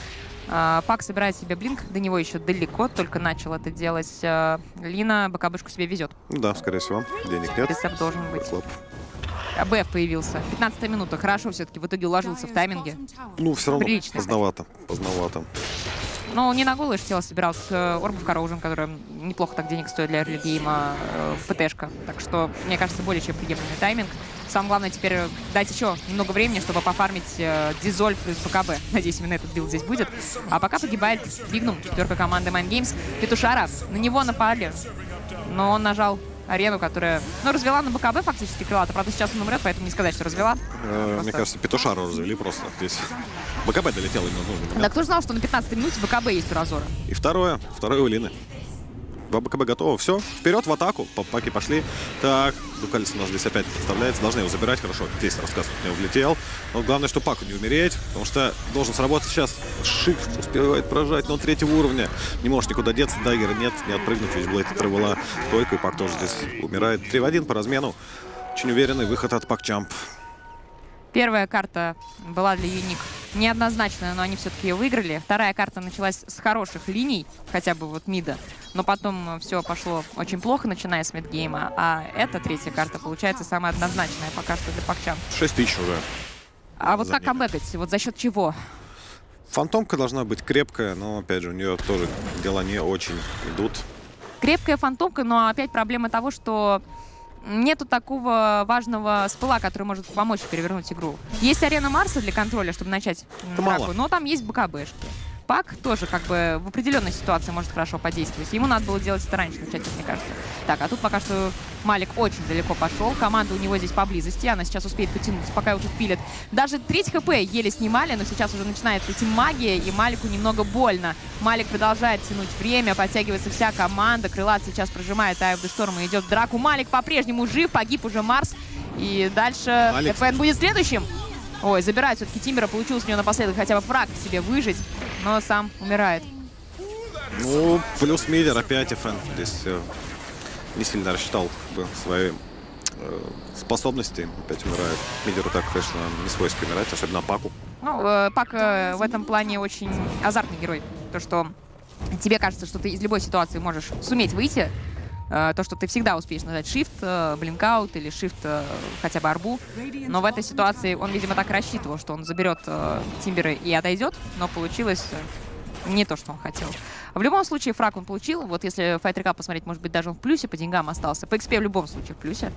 А, Пак собирает себе блинк, до него еще далеко, только начал это делать. А, Лина БКБшку себе везет. Да, скорее всего. Денег нет. Рецепт должен быть. Хлоп. А БФ появился. пятнадцатая минута. Хорошо все-таки. В итоге уложился в тайминге. Ну, все равно Прилично. поздновато. Поздновато. Но не на голое тело собирал Орбов Коррожен, который неплохо так денег стоит для эрлигейма, э, ПТшка. Так что, мне кажется, более чем приемлемый тайминг. Самое главное теперь дать еще немного времени, чтобы пофармить э, Дизоль плюс БКБ. Надеюсь, именно этот билд здесь будет. А пока погибает Фигнум, четверка команды Mind Games. Петушара, на него напали, но он нажал арену, которая, ну, развела на БКБ фактически крылато. Правда, сейчас он умрет, поэтому не сказать, что развела. Э, Просто... Мне кажется, Петушару развели просто здесь. БКБ долетел именно в нужный момент. Да кто же знал, что на пятнадцатой минуте БКБ есть у Разора? И второе. Второе у Лины. Два БКБ готово. Все. Вперед в атаку. Паки пошли. Так. Дукалис у нас здесь опять подставляется. Должны его забирать. Хорошо. Здесь рассказ от него влетел. Но главное, что Паку не умереть. Потому что должен сработать сейчас. Shift успевает прожать. Но третьего уровня. Не может никуда деться. Дайгера нет. Не отпрыгнуть. Ведь Блейд отрывала стойку. И Пак тоже здесь умирает. три в один по размену. Очень уверенный выход от Пакчамп. Первая карта была для Юник неоднозначная, но они все-таки ее выиграли. Вторая карта началась с хороших линий, хотя бы вот мида. Но потом все пошло очень плохо, начиная с мидгейма. А эта третья карта получается самая однозначная пока что для Пакчамп. шесть тысяч уже. А вот За как ним. камбэкать? Вот за счет чего? Фантомка должна быть крепкая, но, опять же, у нее тоже дела не очень идут. Крепкая фантомка, но опять проблема того, что нету такого важного спыла, который может помочь перевернуть игру. Есть арена Марса для контроля, чтобы начать Это драку, мало. но там есть БКБшки. Пак тоже как бы в определенной ситуации может хорошо подействовать. Ему надо было делать это раньше, начать, мне кажется. Так, а тут пока что Малик очень далеко пошел. Команда у него здесь поблизости. Она сейчас успеет потянуться, пока его тут пилят. Даже треть хп еле снимали, но сейчас уже начинает идти магия, и Малику немного больно. Малик продолжает тянуть время, подтягивается вся команда. Крылат сейчас прожимает Eye of the Storm и идет в драку. Малик по-прежнему жив, погиб уже Марс. И дальше эф эн будет следующим. Ой, забирает все-таки Тимбера. Получилось у него напоследок хотя бы фраг себе выжить, но сам умирает. Ну, плюс мидер опять эф эн. Здесь э, не сильно рассчитал как бы, свои э, способности. Опять умирает. Мидеру так, конечно, не свойственно умирать, особенно Паку. Ну, э, Пак э, в этом плане очень азартный герой. То, что тебе кажется, что ты из любой ситуации можешь суметь выйти. Э, то, что ты всегда успеешь нажать Shift, э, блинкаут или Shift э, хотя бы арбу. Но в этой ситуации он, видимо, так рассчитывал, что он заберет э, Тимбера и отойдет. Но получилось э, не то, что он хотел. В любом случае, фраг он получил. Вот если Fight Recap посмотреть, может быть, даже он в плюсе по деньгам остался. По экспе в любом случае в плюсе.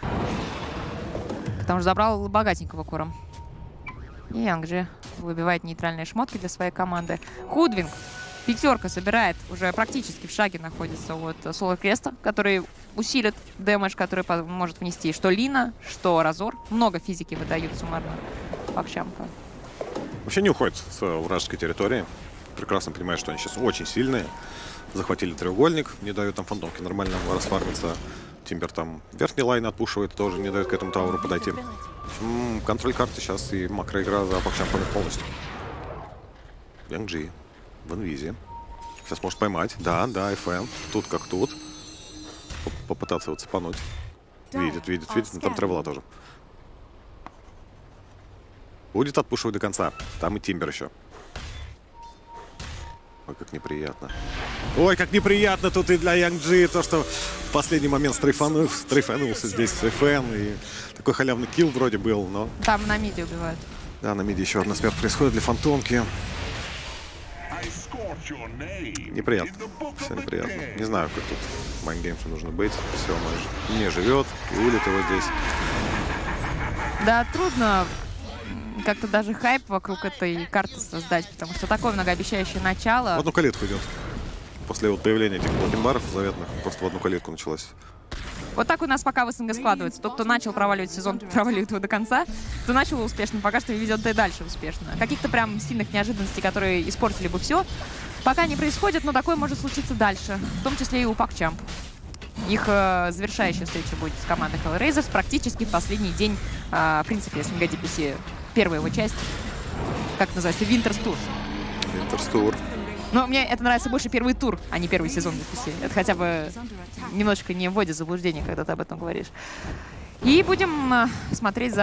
Потому что забрал богатенького кором. И Янгджи выбивает нейтральные шмотки для своей команды. Худвинг. Пятерка собирает, уже практически в шаге находится от Солар Креста, который усилит дэмэдж, который может внести что Лина, что Разор. Много физики выдают суммарно Пакчампа. Вообще не уходит с вражеской территории. Прекрасно понимает, что они сейчас очень сильные. Захватили треугольник, не дают там фантомке нормально расфармиться. Тимбер там верхний лайн отпушивает, тоже не дает к этому тауру подойти. В общем, контроль карты сейчас и макроигра за Пакчампами полностью. Янгджи в инвизе. Сейчас может поймать. Да, да, эф эн. Тут как тут. Попытаться его цепануть. Видит, видит, видит. Но там тревела тоже. Будет отпушивать до конца. Там и Тимбер еще. Ой, как неприятно. Ой, как неприятно тут и для Янгджи. То, что в последний момент стрейфанул, стрейфанулся здесь с эф эн. И такой халявный килл вроде был, но... Там на миде убивают. Да, на миде еще одна смерть происходит для фантомки. Неприятно. Все неприятно. Не знаю, как тут Mind Games нужно быть. Все, может, не живет. И улит его здесь. Да, трудно как-то даже хайп вокруг этой карты создать, потому что такое многообещающее начало. В одну калитку идет. После вот появления этих блокенбаров заветных, просто в одну калитку началась. Вот так у нас пока в СНГ складывается. Тот, кто начал проваливать сезон, проваливает его до конца. Кто начал успешно, пока что ведет и дальше успешно. Каких-то прям сильных неожиданностей, которые испортили бы все, пока не происходит, но такое может случиться дальше. В том числе и у Пакчамп. Их э, завершающая встреча будет с командой Hellraisers практически в последний день, э, в принципе, СНГ ди пи си. Первая его часть, как называется, Winter's Tour. Winter's Tour. Но мне это нравится больше первый тур, а не первый сезон ди пи си. Это хотя бы немножечко не вводит в заблуждение, когда ты об этом говоришь. И будем э, смотреть за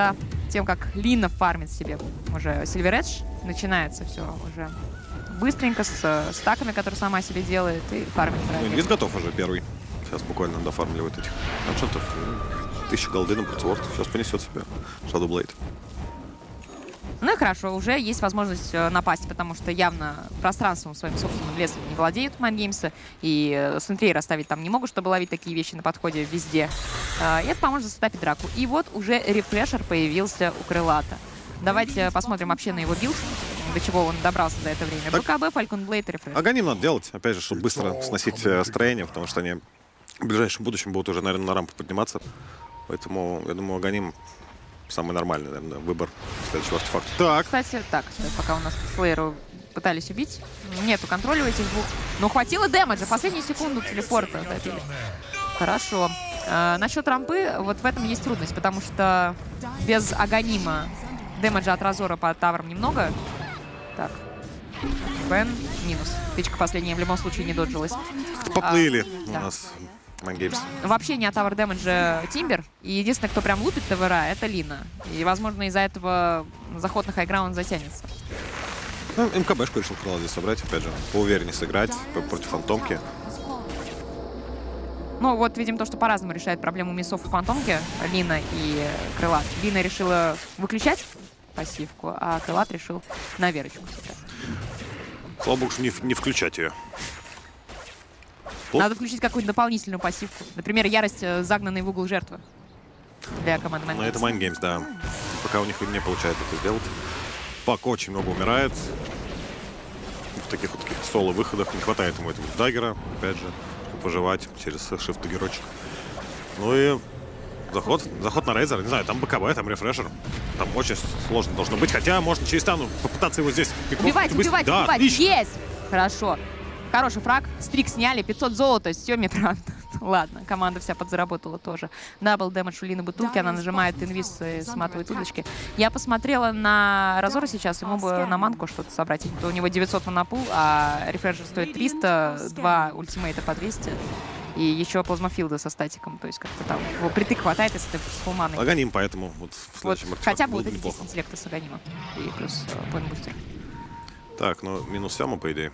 тем, как Лина фармит себе уже Silver Edge, начинается все уже быстренько, с стаками, которые сама себе делает, и фармит. Ну, инвиз готов уже первый. Сейчас буквально дофармливает этих аншотов. Тысяча голды на Брутворд. Сейчас понесет себя Shadow Blade. Ну и хорошо, уже есть возможность э, напасть, потому что явно пространством своим собственным лесом не владеют Майндгеймсы, и э, сентрей расставить там не могут, чтобы ловить такие вещи на подходе везде. Э, и это поможет застопить драку. И вот уже рефрешер появился у Крылата. Давайте посмотрим вообще на его билд, до чего он добрался за это время. Так. БКБ, Falcon Blade, рефрешер. Аганим надо делать, опять же, чтобы быстро сносить э, строение, потому что они в ближайшем будущем будут уже, наверное, на рампу подниматься. Поэтому, я думаю, Аганим самый нормальный, наверное, выбор следующего артефакта. Так. Кстати, так, сейчас пока у нас Слееру пытались убить, нету контроля у этих двух. Но хватило дэмэджа, последнюю секунду телепорта добили. Хорошо. А, насчет рампы, вот в этом есть трудность, потому что без Аганима дэмэджа от Разора по таврам немного. Так. Бен минус. Тычка последняя в любом случае не доджилась. Поплыли а, у да. нас Майндгеймс. Вообще не от тавр дэмэджа Тимбер. И единственный, кто прям лупит ТВРа, это Лина. И, возможно, из-за этого заход на хайграунд затянется. Ну, МКБшку решил Крылат здесь собрать, опять же, поувереннее сыграть против Фантомки. Ну, вот видим то, что по-разному решает проблему миссов у Фантомки, Лина и Крылат. Лина решила выключать пассивку, а Крылат решил на Верочку сейчас. Слава богу, что не, не включать ее. Надо включить какую-то дополнительную пассивку. Например, ярость, загнанной в угол жертвы для команды Майндгеймс. Но это Майндгеймс, да. Пока у них не получается это сделать. Пак очень много умирает. В таких вот таких соло-выходах не хватает ему этого даггера, опять же, чтобы выживать через шифт-даггерочек. Ну и заход, заход на Рейзер. Не знаю, там БКБ, там рефрешер. Там очень сложно должно быть. Хотя можно через стану попытаться его здесь пикнуть. Убивать, убивать, да, убивать. отлично. Есть! Хорошо. Хороший фраг. Стрик сняли. пятьсот золота. Сёме, правда. Ладно, команда вся подзаработала тоже. Дабл дэмэдж у Лины Бутылки. Она нажимает инвиз и сматывает удочки. Я посмотрела на Разора сейчас. Ему бы на манку что-то собрать. У него девятьсот монопул, а рефрешер стоит триста. Два ультимейта по двести. И еще плазмофилда со статиком. То есть как-то там его притык хватает, если ты с фулманой. Аганим, поэтому вот в Вот, следующем артефакте хотя бы было вот эти неплохо. десять интеллекта с Аганима. И плюс э, плейнбустер. Так, ну минус Сема, по идее.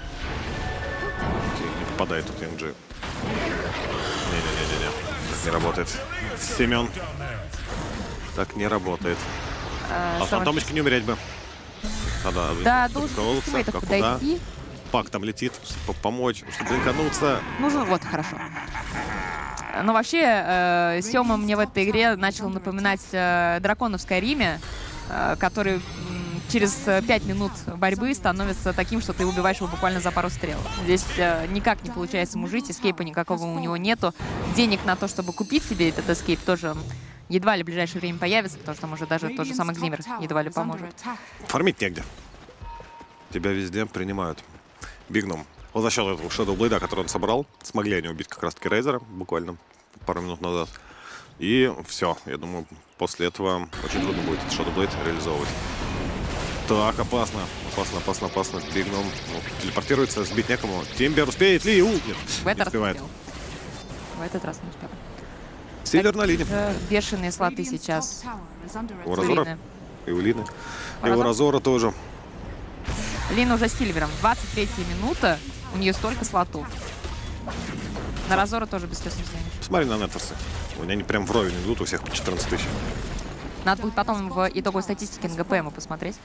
Не попадает тут эн джи. Не-не-не-не-не. Так не работает. Семен. Так не работает. Э, А что фантомочка не умереть бы. Надо Да, должен подколоться, ультимейтов как куда. подойти. Пак там летит, чтобы помочь, чтобы занкануться. Нужен, вот, хорошо. Но вообще, э, Сёма мне в этой игре начал напоминать э, дракона в Скайриме, э, который м, через пять минут борьбы становится таким, что ты убиваешь его буквально за пару стрел. Здесь э, никак не получается ему жить, эскейпа никакого у него нету. Денег на то, чтобы купить себе этот эскейп, тоже едва ли в ближайшее время появится, потому что там уже даже тот же самый Глиммер едва ли поможет. Фармить негде. Тебя везде принимают. Бигном. Вот за счет этого Shadow Blade, который он собрал, смогли они убить как раз-таки Рейзера буквально пару минут назад. И все. Я думаю, после этого очень трудно будет этот Shadow Blade реализовывать. Так, опасно. Опасно, опасно, опасно. Бигном ну, телепортируется, сбить некому. Тимбер успеет ли? У, нет, В не этот раз не успевает. успел. В этот раз не успел. Сильвер на линии. Э, Бешеные слоты сейчас. У у Разора Лины. и у Лины. И у Разор? Разора тоже. Лина уже с Сильвером. двадцать третья минута. У нее столько слотов. На Разора тоже без слез не взглянешь. Смотри на Неттерсы. Они прям вровень идут, у всех по четырнадцать тысяч. Надо будет потом в итоговой статистике на ГПМ посмотреть.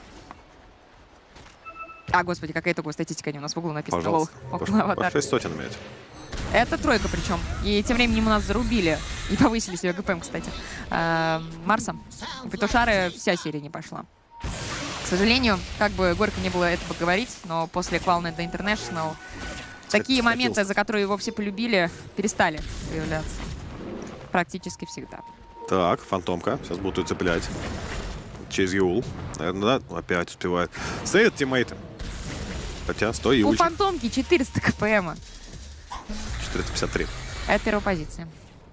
А, господи, какая итоговая статистика? Они у нас в углу написано. Пожалуйста. Лол. По, Около по аватарки. шесть сотен имеете. Это тройка причем. И тем временем у нас зарубили. И повысили себе ГПМ, кстати. Э, Марса. У Петушары вся серия не пошла. К сожалению, как бы горько не было этого говорить, но после Cloud the International такие моменты, за которые его все полюбили, перестали появляться. Практически всегда. Так, Фантомка. Сейчас будут ее цеплять. Через Юл. Наверное, да? Опять успевает. Сейвит тиммейты. Хотя, стой, У Юльчик. Фантомки четыреста КПМа. четыреста пятьдесят три. Это первая позиция.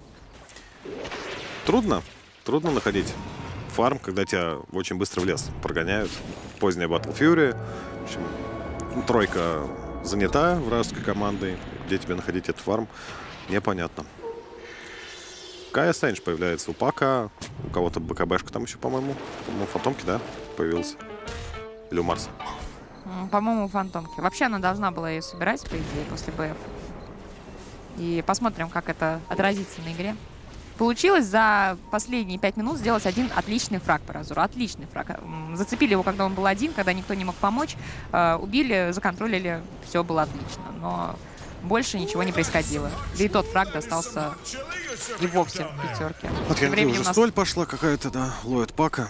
Трудно. Трудно находить фарм, когда тебя очень быстро в лес прогоняют. Поздняя Battle Fury. В общем, ну, тройка занята вражеской командой. Где тебе находить этот фарм, непонятно. Кая Сэндж появляется у Пака. У кого-то БКБшка там еще, по-моему. По-моему, Фантомки, да, появился. Или у Марса. По-моему, у Фантомки. Вообще она должна была ее собирать, по идее, после БФ. И посмотрим, как это отразится на игре. Получилось за последние пять минут сделать один отличный фраг по Разору. Отличный фраг. Зацепили его, когда он был один, когда никто не мог помочь. Убили, законтролили, все было отлично. Но больше ничего не происходило. Да и тот фраг достался и вовсе в пятерке. Вот я уже нас... столь пошла какая-то, да, ловит Пака.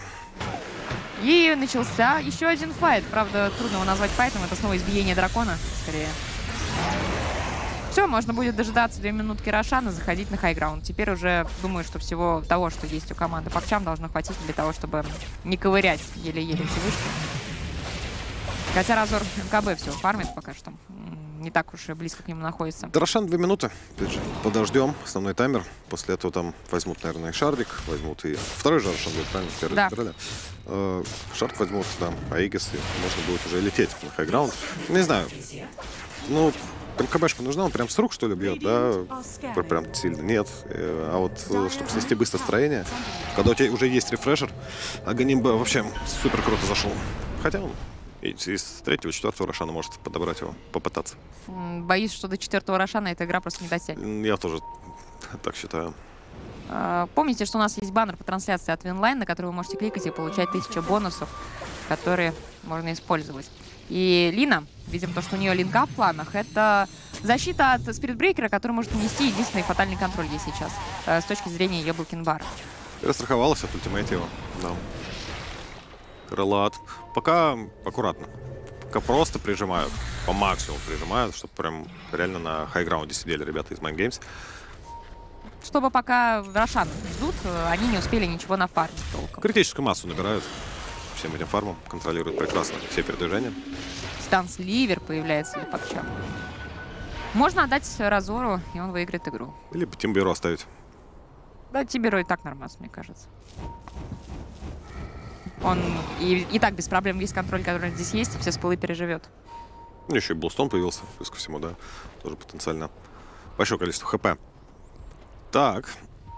И начался еще один файт. Правда, трудно его назвать файтом. Это снова избиение дракона, скорее. Все, можно будет дожидаться две минутки Рошана, заходить на хайграунд. Теперь уже думаю, что всего того, что есть у команды Пакчам, должно хватить для того, чтобы не ковырять еле-еле эти вышки. Хотя Разор МКБ все фармит пока что. Не так уж и близко к нему находится. Рошан две минуты. Опять же, подождем. Основной таймер. После этого там возьмут, наверное, и Шардик. Возьмут и... Второй же Рошан будет, правильно? Первый да. забирали. Э, Шард возьмут, да, Аигас. И можно будет уже лететь на хайграунд. Не знаю. Ну... МКБшка нужна, он прям с рук, что ли, бьет, да? Прям сильно. Нет. А вот, чтобы снести быстро строение, когда у тебя уже есть рефрешер, Аганим бы вообще супер круто зашел. Хотя он из третьего, четвертого Рошана может подобрать его, попытаться. Боюсь, что до четвертого Рошана эта игра просто не дотянет. Я тоже так считаю. Помните, что у нас есть баннер по трансляции от Винлайн, на который вы можете кликать и получать тысячу бонусов, которые можно использовать. И Лина, видим то, что у нее линка в планах, это защита от спиритбрейкера, который может нанести единственный фатальный контроль ей сейчас, с точки зрения ее блокинбара. Перестраховалась от ультимейта его, да. Крылат. Пока аккуратно. Пока просто прижимают, по максимуму прижимают, чтобы прям реально на хайграунде сидели ребята из Mind Games. Чтобы пока Рошан ждут, они не успели ничего нафармить толком. Критическую массу набирают. Всем этим фармом контролируют прекрасно все передвижения. Станс-ливер появляется для Пакча. Можно отдать Разору, и он выиграет игру. Либо Тимберу оставить. Да, Тимберу и так нормально, мне кажется. Он и, и так без проблем весь контроль, который здесь есть, все спылы переживет. Ну, еще и Булстон появился, плюс ко всему, да. Тоже потенциально большое количество хп. Так.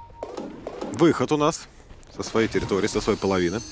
Выход у нас со своей территории, со своей половины.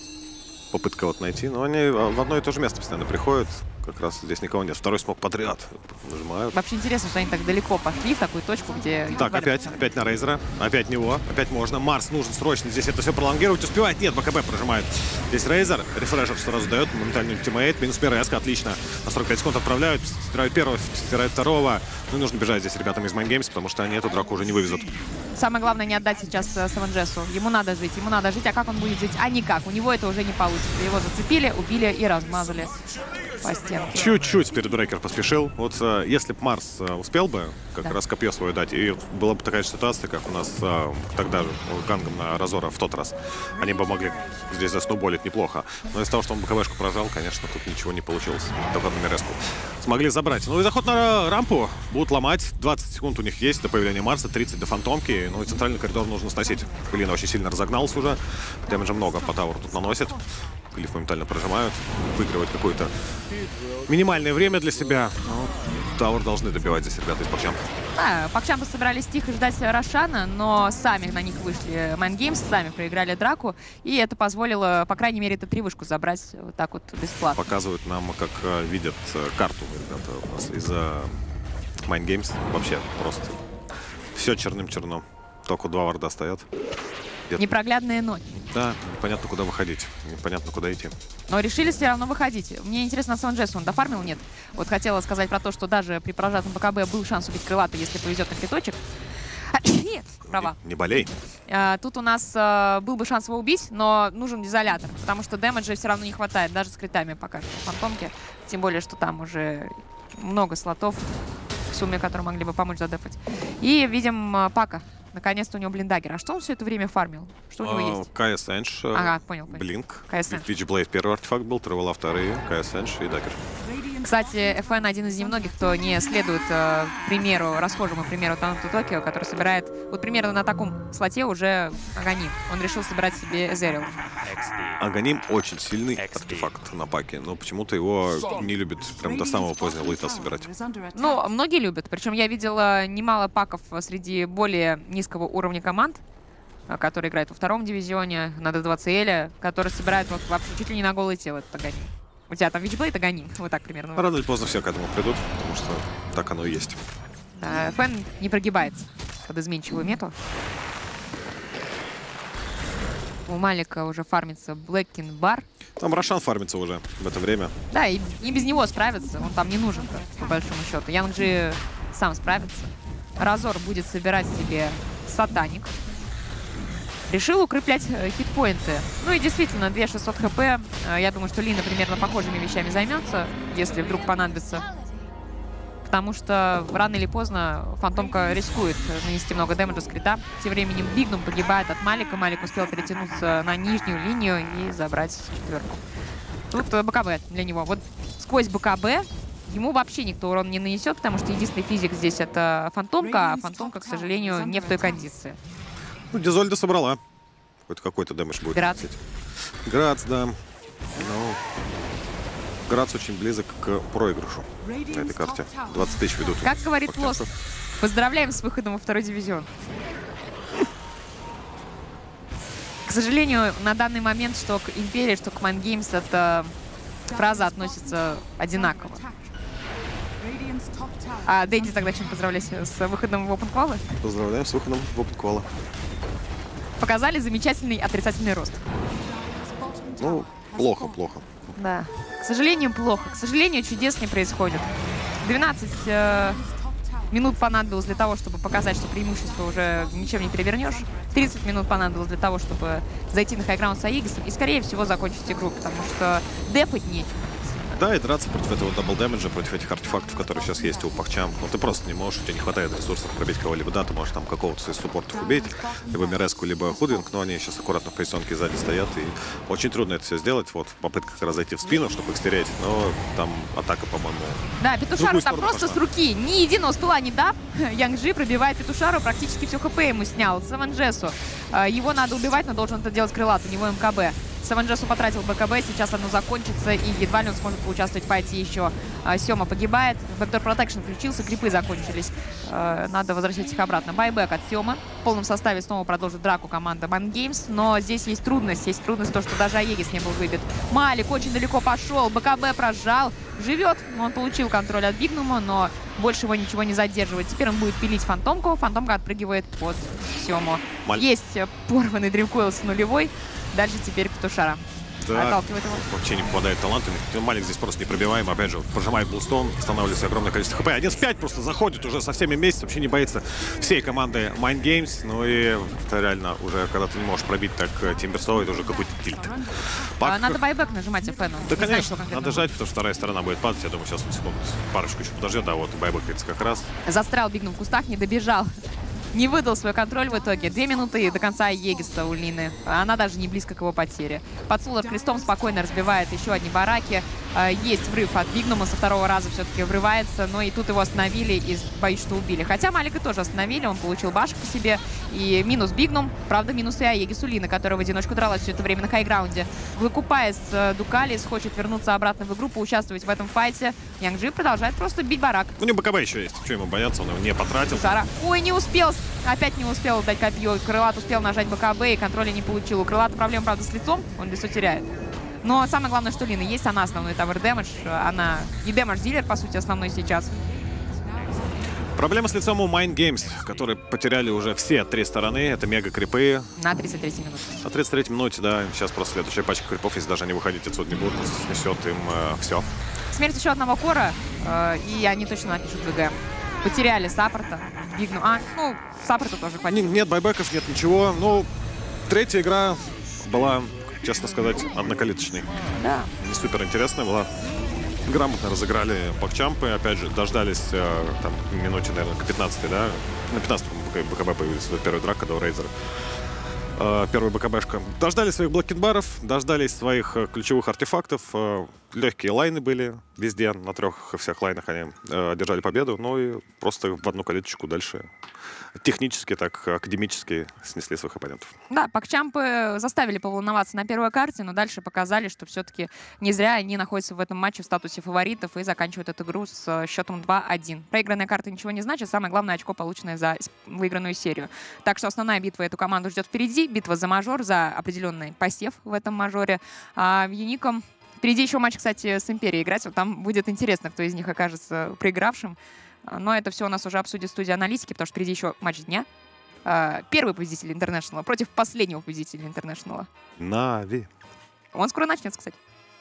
Попытка вот найти, но они в одно и то же место постоянно приходят. Как раз здесь никого нет. Второй смог подряд. Нажимают. Вообще интересно, что они так далеко пошли, в такую точку, где... Так, опять, опять на Рейзера. Опять него. Опять можно. Марс нужен срочно здесь это все пролонгировать. Успевает? Нет, БКБ прожимает. Здесь Рейзер. Рефрешер сразу дает. Моментальный ультимейт. Минус первый эска. Отлично. На сорок пять секунд отправляют. Стирают первого, стирают второго. Ну и нужно бежать здесь ребятам из Mind Games, потому что они эту драку уже не вывезут. Самое главное не отдать сейчас Саванджесу. Ему надо жить, ему надо жить. А как он будет жить? А никак. У него это уже не получится. Его зацепили, убили и размазали по стенке. Чуть-чуть спиритбрейкер поспешил. Вот э, если бы Марс э, успел бы как да. раз копье свое дать, и была бы такая же ситуация, как у нас э, тогда же гангом на Разора в тот раз, они бы могли здесь засноуболить неплохо. Но из-за того, что он БКБшку прожал, конечно, тут ничего не получилось. Только на Мереску смогли забрать. Ну и заход на рампу будут ломать. двадцать секунд у них есть до появления Марса, тридцать до фантомки. Ну и центральный коридор нужно сносить. Глина очень сильно разогнался уже. Дэмэджа много по тауру тут наносит. Глиф моментально прожимают. Выигрывают какое-то минимальное время для себя. Но Тауэр должны добивать здесь ребята из Пакчам. Да, Пакчам собрались тихо ждать Рошана, но сами на них вышли Mind Games, сами проиграли драку. И это позволило, по крайней мере, эту три вышку забрать вот так вот бесплатно. Показывают нам, как э, видят э, карту ребята у нас из э, Mind Games. Вообще просто все черным-черном. Только два варда стоят. Непроглядная ночь. Да, непонятно, куда выходить, непонятно, куда идти. Но решили все равно выходить. Мне интересно, Саванджесу он дофармил? Нет. Вот хотела сказать про то, что даже при прожатом БКБ был шанс убить крылата, если повезет на криточек. Нет, права. Не, не болей. А, тут у нас а, был бы шанс его убить, но нужен дизолятор, потому что дэмэджа все равно не хватает, даже с критами пока что в фантомке. Тем более, что там уже много слотов в сумме, которые могли бы помочь задефать. И видим а, Пака. Наконец-то у него блиндагер. А что он все это время фармил? Что у него uh, есть? Кая Сэндж, ага, понял, понял. Блинк, Вич Блейд первый артефакт был, Тревела вторые, Кая Сэндж и Даггер. Кстати, эф эн один из немногих, кто не следует э, примеру, расхожему примеру Танату Токио, который собирает, вот примерно на таком слоте уже Аганим. Он решил собирать себе Эзерил. Аганим очень сильный артефакт на паке, но почему-то его не любят прям до самого позднего лейта собирать. Ну, многие любят. Причем я видела немало паков среди более низкого уровня команд, а, который играет во втором дивизионе, на Д два Циэля, который собирает вот вообще чуть ли не на голое тело этот Аганим. У тебя там Вичблейд Аганим, вот так примерно. Рано или поздно все к этому придут, потому что так оно и есть. А, Фэн не прогибается под изменчивую мету. У Малика уже фармится Блэккин Бар. Там Рошан фармится уже в это время. Да, и не без него справиться, он там не нужен, по большому счету. Янг-Джи сам справится. Разор будет собирать себе Сатаник. Решил укреплять э, хитпоинты. Ну и действительно, две тысячи шестьсот хп. Э, я думаю, что Лина примерно похожими вещами займется, если вдруг понадобится. Потому что рано или поздно Фантомка рискует нанести много дэмэджа с крита. Тем временем Бигнум погибает от Малика. Малик успел перетянуться на нижнюю линию и забрать четверку. Тут э, БКБ для него. Вот сквозь БКБ ему вообще никто урон не нанесет, потому что единственный физик здесь это Фантомка, а Фантомка, к сожалению, не в той кондиции. Ну, Дизольда собрала. Хоть какой-то дэмэдж будет. Грац. Грац, да. Ну, Грац очень близок к проигрышу на этой карте. двадцать тысяч ведут. Как говорит Лос, поздравляем с выходом во второй дивизион. К сожалению, на данный момент, что к Империи, что к Mind Games, эта фраза относится одинаково. А Дэнди тогда чем поздравлять с выходом в Open Qual? Поздравляем с выходом в Open Qual. Показали замечательный отрицательный рост. Ну, плохо, плохо. Да. К сожалению, плохо. К сожалению, чудес не происходит. двенадцать э, минут понадобилось для того, чтобы показать, что преимущество уже ничем не перевернешь. тридцать минут понадобилось для того, чтобы зайти на хайграунд с Аегисом и, скорее всего, закончить игру, потому что дефать нечего. Да, и драться против этого дабл дэмэджа, против этих артефактов, которые сейчас есть у Пахчам. Ну, ты просто не можешь, у тебя не хватает ресурсов пробить кого-либо. Да, ты можешь там какого-то из суппортов убить, либо Миреску, либо Худвинг, но они сейчас аккуратно в позиционке сзади стоят, и очень трудно это все сделать. Вот, в попытках как раз зайти в спину, чтобы их стереть, но там атака, по-моему... Да, Петушару там просто пошла с руки. Ни единого спила не дав. Янг-Джи пробивает Петушару, практически все хп ему снял. Севенджесу. Его надо убивать, но должен это делать крылат, у него МКБ. Севенджесу потратил БКБ, сейчас оно закончится, и едва ли он сможет поучаствовать в файте еще. Сема погибает, Vector Protection включился, крипы закончились. Надо возвращать их обратно. Байбек от Семы. В полном составе снова продолжит драку команда Mind Games, но здесь есть трудность. Есть трудность то, что даже Аегис не был выбит. Малик очень далеко пошел, БКБ прожал. Живет, он получил контроль от Бигнума, но больше его ничего не задерживает. Теперь он будет пилить Фантомку. Фантомка отпрыгивает под Сему. Маль... Есть порванный Дримкоил с нулевой. Дальше теперь Петушара. Да, отталкивает его. Вообще не попадает талант. Малик здесь просто непробиваем. Опять же, прожимает булстон, останавливается огромное количество хп. один в пять просто заходит уже со всеми вместе. Вообще не боится всей команды Mind Games. Ну и это реально уже, когда ты не можешь пробить так Тимберсова, это уже какой-то тильт. Пак... А, надо байбек нажимать эф эн. Да, не конечно. Знаю, надо жать, потому что вторая сторона будет падать. Я думаю, сейчас он секунд парочку еще подождет. А вот байбек как раз. Застрял Бигнум в кустах, не добежал. Не выдал свой контроль в итоге. Две минуты до конца Егиса у Лины. Она даже не близко к его потере. Подсулов крестом спокойно разбивает еще одни бараки. Есть врыв от Бигнума. Со второго раза все-таки врывается. Но и тут его остановили и, боюсь, что убили. Хотя Малика тоже остановили. Он получил башку себе. И минус Бигнум. Правда, минус и Аегис у Лины, которая в одиночку дралась все это время на хайграунде. Выкупаясь, Дукалис хочет вернуться обратно в игру, поучаствовать в этом файте. Янг-Джи продолжает просто бить барак. У него БКБ еще есть. Что ему бояться? Он его не потратил. Шара. Ой, не успел. Опять не успел дать копье. Крылат успел нажать БКБ и контроля не получил. У Крылата проблема, правда, с лицом. Он лицо теряет. Но самое главное, что Лина есть. Она основной тавер дэмэдж. Она не дэмэдж-дилер, по сути, основной сейчас. Проблема с лицом у Mind Games, которые потеряли уже все три стороны. Это мега-крипы. На тридцать третьей минуте. На тридцать третьей минуте, да. Сейчас просто следующая пачка крипов, если даже они выходить отсюда не будут, просто снесет им э, все. Смерть еще одного кора, э, и они точно напишут ВГ. Потеряли саппорта. Бигну. А, ну, саппорта тоже хватит. Нет байбеков, нет ничего. Ну, третья игра была, честно сказать, однокалиточной. Да. Не супер интересная была. Грамотно разыграли пакчампы. Опять же, дождались э, там минуте, наверное, к пятнадцатой, да? На пятнадцатой БКБ появились. Первый драк, когда у Рейзера. Э, первая БКБшка. Дождались своих блокинбаров, дождались своих э, ключевых артефактов. Э, легкие лайны были. везде, на трех всех лайнах они э, держали победу, ну и просто в одну калиточку дальше технически, так академически снесли своих оппонентов. Да, пакчампы заставили поволноваться на первой карте, но дальше показали, что все-таки не зря они находятся в этом матче в статусе фаворитов и заканчивают эту игру с счетом два один. Проигранная карта ничего не значит, самое главное очко, полученное за выигранную серию. Так что основная битва эту команду ждет впереди, битва за мажор, за определенный посев в этом мажоре. А в Юником впереди еще матч, кстати, с Империей играть, вот там будет интересно, кто из них окажется проигравшим. Но это все у нас уже обсудит студия аналитики, потому что впереди еще матч дня. Первый победитель Интернешнала против последнего победителя Интернешнала. Нави. Он скоро начнется, кстати.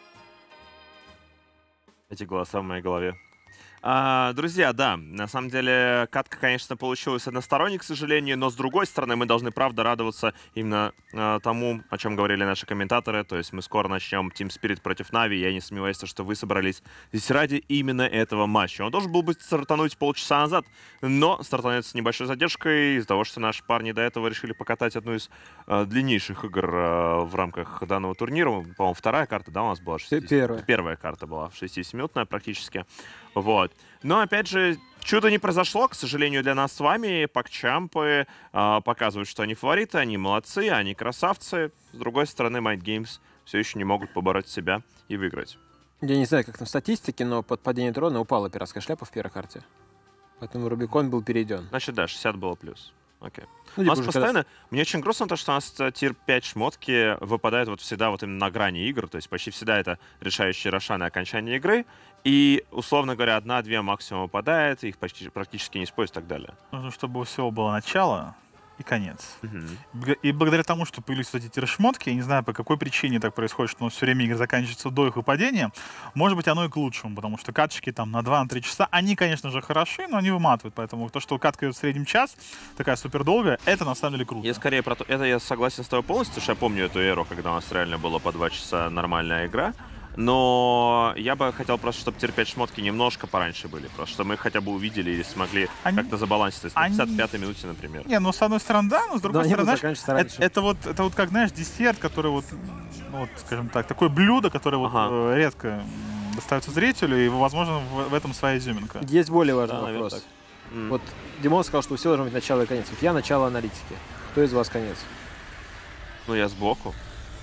Эти голоса в моей голове. А, друзья, да, на самом деле катка, конечно, получилась односторонней, к сожалению, но с другой стороны мы должны, правда, радоваться именно а, тому, о чем говорили наши комментаторы, то есть мы скоро начнем Team Spirit против Нави, я не сомневаюсь, что вы собрались здесь ради именно этого матча. Он должен был быть стартануть полчаса назад, но стартанет с небольшой задержкой из-за того, что наши парни до этого решили покатать одну из а, длиннейших игр а, в рамках данного турнира, по-моему, вторая карта, да, у нас была? шестидесят... Первая. Первая карта была, шестидесятиминутная практически. Вот. Но, опять же, чудо не произошло, к сожалению, для нас с вами. Пакчампы э, показывают, что они фавориты, они молодцы, они красавцы. С другой стороны, Mind Games все еще не могут побороть себя и выиграть. Я не знаю, как там в статистике, но под падение трона упала пиратская шляпа в первой карте. Поэтому Рубикон был перейден. Значит, да, шестьдесят было плюс. Окей. Ну, У нас уже постоянно... когда... Мне очень грустно то, что у нас тир пять шмотки выпадают вот всегда вот именно на грани игр, то есть почти всегда это решающие рошаны окончания игры, и, условно говоря, одна-две максимум выпадает, их почти, практически не используют и так далее. Нужно, чтобы у всего было начало и конец. Угу. И благодаря тому, что появились вот эти тиршмотки, я не знаю, по какой причине так происходит, что у нас все время игры заканчиваются до их выпадения, может быть, оно и к лучшему, потому что каточки там на два-три часа, они, конечно же, хороши, но они выматывают, поэтому то, что катка идет в среднем час, такая супер долгая, это на самом деле круто. Я скорее про то, это я согласен с тобой полностью, потому что я помню эту эру, когда у нас реально было по два часа нормальная игра. Но я бы хотел просто, чтобы тир пять шмотки немножко пораньше были, просто чтобы мы их хотя бы увидели и смогли они... как-то забалансить, то есть на они... пятьдесят пятой минуте, например. Не, ну с одной стороны, да, но с другой да, стороны, знаешь, это, это, вот, это вот как, знаешь, десерт, который вот, вот, скажем так, такое блюдо, которое вот ага. э, редко достается зрителю, и, возможно, в, в этом своя изюминка. Есть более важный да, вопрос. Mm. Вот Димон сказал, что у всего должен быть начало и конец. Вот я начало аналитики. Кто из вас конец? Ну, я сбоку.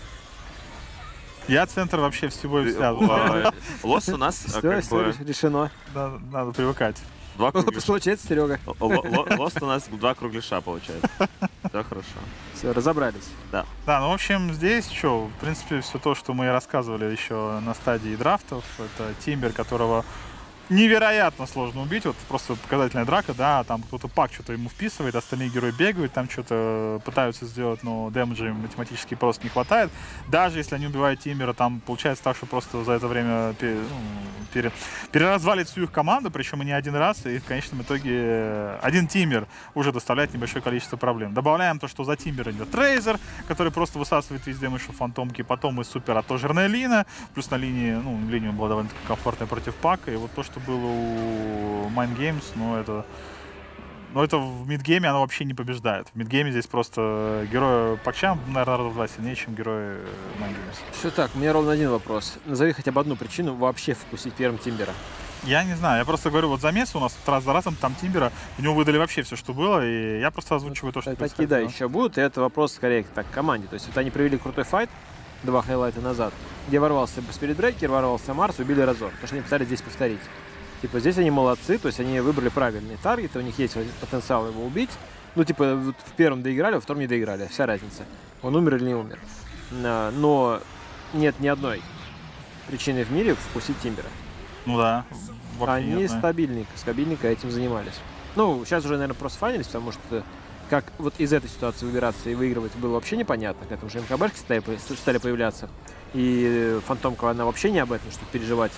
Я центр вообще всего и вся. Лос у нас Все, как все бы... решено. Да, надо привыкать. Два Что получается, Серега? Лос у нас два кругляша получается. Все хорошо. Все, разобрались. Да. Да, ну, в общем, здесь что, в принципе, все то, что мы и рассказывали еще на стадии драфтов. Это Тимбер, которого невероятно сложно убить. Вот просто показательная драка, да, там кто-то пак что-то ему вписывает, остальные герои бегают, там что-то пытаются сделать, но дэмэджа им математически просто не хватает. Даже если они убивают Тимбера, там получается так, что просто за это время пере, ну, пере, переразвалит всю их команду, причем и не один раз, и в конечном итоге один Тимбер уже доставляет небольшое количество проблем. Добавляем то, что за Тимбера идет Трейзер, который просто высасывает весь дэмэдж у фантомки, потом из супера тоже Лина, плюс на линии, ну, линия была довольно-таки комфортная против пака, и вот то, что было у Mind Games, но это, но это в мидгейме оно вообще не побеждает. В мидгейме здесь просто герой Пакчам, наверное, раза в два сильнее, чем герой Mind Games. Все так, у меня ровно один вопрос. Назови хотя бы одну причину вообще вкусить первым Тимбера. Я не знаю, я просто говорю, вот замес у нас раз за разом там Тимбера, у него выдали вообще все, что было, и я просто озвучиваю то, что Такие, да, еще будут, и это вопрос скорее так, к команде. То есть вот они провели крутой файт два хайлайта назад, где ворвался Спиритбрейкер, ворвался Марс, убили Разор. То, что они пытались здесь повторить. Типа, здесь они молодцы, то есть они выбрали правильный таргет, у них есть потенциал его убить. Ну, типа, вот в первом доиграли, во втором не доиграли, вся разница. Он умер или не умер. Но нет ни одной причины в мире вкусить Тимбера. Ну да. Они нет, стабильненько, стабильненько этим занимались. Ну, сейчас уже, наверное, просто фанились, потому что как вот из этой ситуации выбираться и выигрывать было вообще непонятно. К этому же МКБшки стали, стали появляться. И Фантомка, она вообще не об этом, чтобы переживать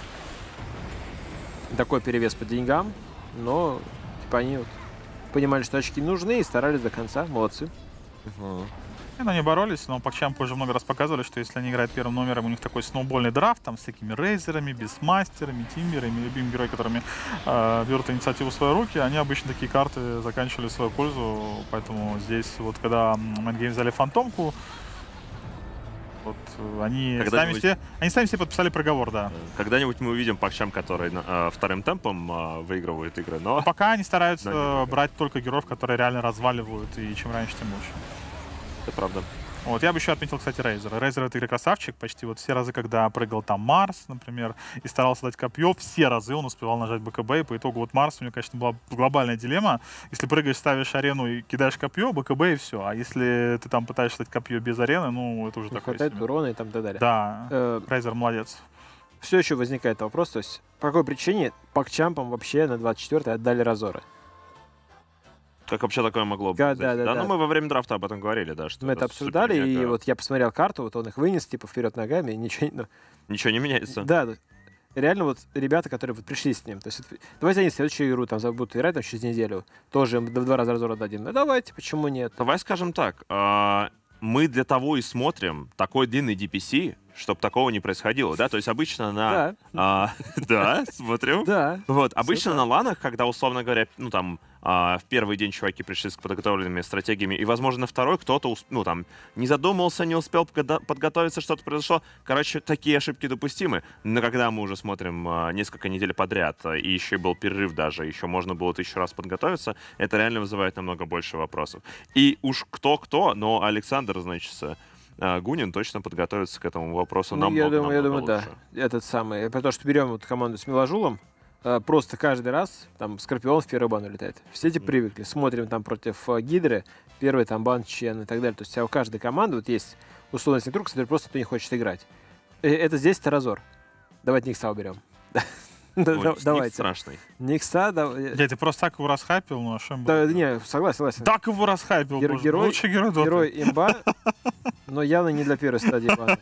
такой перевес по деньгам. Но, типа, они вот понимали, что очки нужны и старались до конца. Молодцы. Угу. Ну, они боролись, но Пакчампы уже много раз показывали, что если они играют первым номером, у них такой сноубольный драфт, там, с такими рейзерами, бисмастерами, тимберами, любимыми героями, которыми э, берут инициативу в свои руки, они обычно такие карты заканчивали в свою пользу, поэтому здесь вот, когда Mind Games взяли Фантомку, Вот они сами, себе, они сами себе подписали приговор, да. Когда-нибудь мы увидим Пакчамп, который э, вторым темпом э, выигрывает игры, но... но пока они стараются да, брать только героев, которые реально разваливают, и чем раньше, тем лучше. Это правда. Вот, я бы еще отметил, кстати, Рейзера. Рейзер — это игры красавчик. Почти вот все разы, когда прыгал там Марс, например, и старался дать копье, все разы он успевал нажать БКБ, и по итогу вот Марс, у него, конечно, была глобальная дилемма. Если прыгаешь, ставишь арену и кидаешь копье, БКБ и все. А если ты там пытаешься дать копье без арены, ну, это уже Не такое хватает себе. урона и там так далее. Да, Э, Рейзер молодец. Все еще возникает вопрос, то есть по какой причине Пакчампам вообще на двадцать четвёртый отдали Разоры? Как вообще такое могло быть? Да, да, да, да, да. ну мы во время драфта об этом говорили, да. Что Мы это обсуждали, и супер-мега- вот я посмотрел карту, вот он их вынес, типа, вперед ногами, и ничего не... ну, Ничего не меняется. Да, да. Реально вот ребята, которые вот пришли с ним, то есть вот, давайте они следующую игру там будут играть там, через неделю, тоже им в два раза Разора дадим. Ну давайте, почему нет? Давай скажем так, а, мы для того и смотрим такой длинный ди пи си, чтобы такого не происходило, да? То есть обычно на... Да, а, Да, смотрим. да. Вот, обычно так. на ланах, когда, условно говоря, ну там, а, в первый день чуваки пришли с подготовленными стратегиями, и, возможно, на второй кто-то, ус- ну там, не задумался, не успел подго- подготовиться, что-то произошло. Короче, такие ошибки допустимы. Но когда мы уже смотрим а, несколько недель подряд, а, и еще и был перерыв даже, еще можно было тысячу раз подготовиться, это реально вызывает намного больше вопросов. И уж кто-кто, но Александр, значит, а, Гунин точно подготовится к этому вопросу Ну, намного, я думаю, я намного думаю, лучше. да. Этот самый. Потому что берем вот команду с Меложулом, э, просто каждый раз там Скорпион в первый бан улетает. Все эти Мгм. привыкли. Смотрим там против э, Гидры, первый там бан Чен и так далее. То есть а у каждой команды вот есть условный инструктор, который просто никто не хочет играть. Э, Это здесь Таразор. Давайте Никса уберем. Да, Ой, да, сник Давайте. страшный. Никса, да. э, Я ты просто так его расхайпил, ну а что им Да, было? не, согласен, согласен. Так его расхайпил, Гер- боже, герой- лучший герой Доты. Герой имба, но явно не для первой стадии банов.